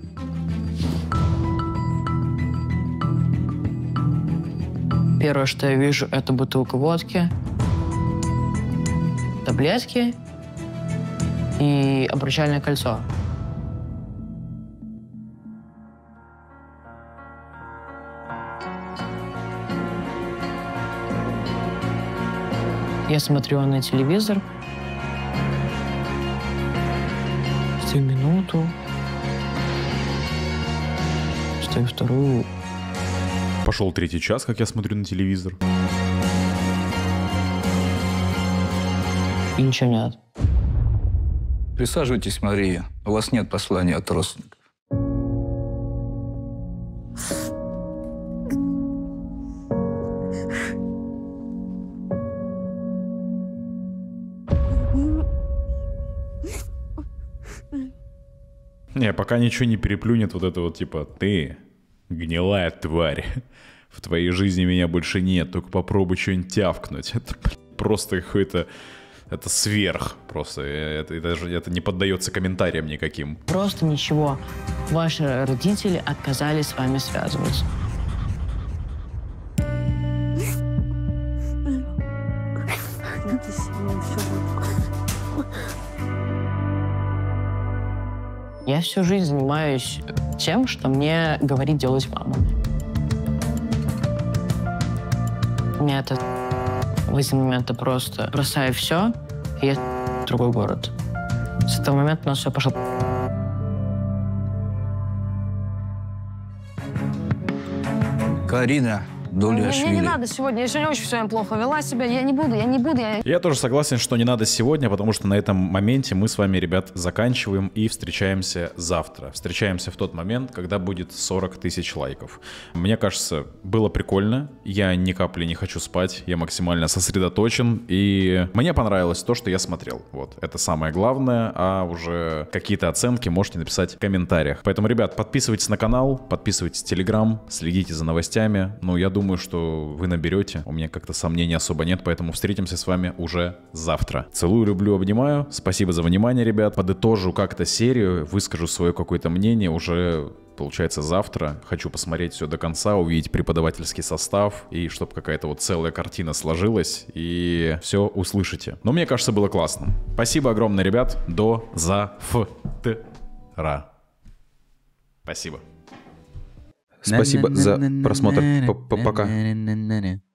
Первое, что я вижу, это бутылка водки, таблетки и обручальное кольцо. Я смотрю на телевизор. Стою минуту. Стою вторую. Пошел третий час, как я смотрю на телевизор. И ничего нет. Присаживайтесь, Мария. У вас нет послания от родственников. Не, пока ничего не переплюнет вот это вот, типа, ты гнилая тварь. В твоей жизни меня больше нет, только попробуй что-нибудь тявкнуть. Это просто какой-то... Это сверх просто. Это, это, это не поддается комментариям никаким. Просто ничего. Ваши родители отказались с вами связываться. Я всю жизнь занимаюсь тем, что мне говорит делать мама. Мне это в эти моменты просто бросаю все и еду в другой город. С этого момента у нас все пошло. Карина Дулиашвили. Мне не надо сегодня. Я сегодня очень сегодня плохо вела себя. Я не буду, я не буду. Я... Я тоже согласен, что не надо сегодня, потому что на этом моменте мы с вами, ребят, заканчиваем и встречаемся завтра. Встречаемся в тот момент, когда будет сорок тысяч лайков. Мне кажется, было прикольно. Я ни капли не хочу спать. Я максимально сосредоточен. И мне понравилось то, что я смотрел. Вот. Это самое главное. А уже какие-то оценки можете написать в комментариях. Поэтому, ребят, подписывайтесь на канал, подписывайтесь в Телеграм, следите за новостями. Ну, я думаю, думаю, что вы наберете. У меня как-то сомнений особо нет, поэтому встретимся с вами уже завтра. Целую, люблю, обнимаю. Спасибо за внимание, ребят. Подытожу как-то серию, выскажу свое какое-то мнение уже, получается, завтра. Хочу посмотреть все до конца, увидеть преподавательский состав, и чтобы какая-то вот целая картина сложилась, и все услышите. Но мне кажется, было классно. Спасибо огромное, ребят. До завтра. Спасибо. Спасибо за просмотр. Пока.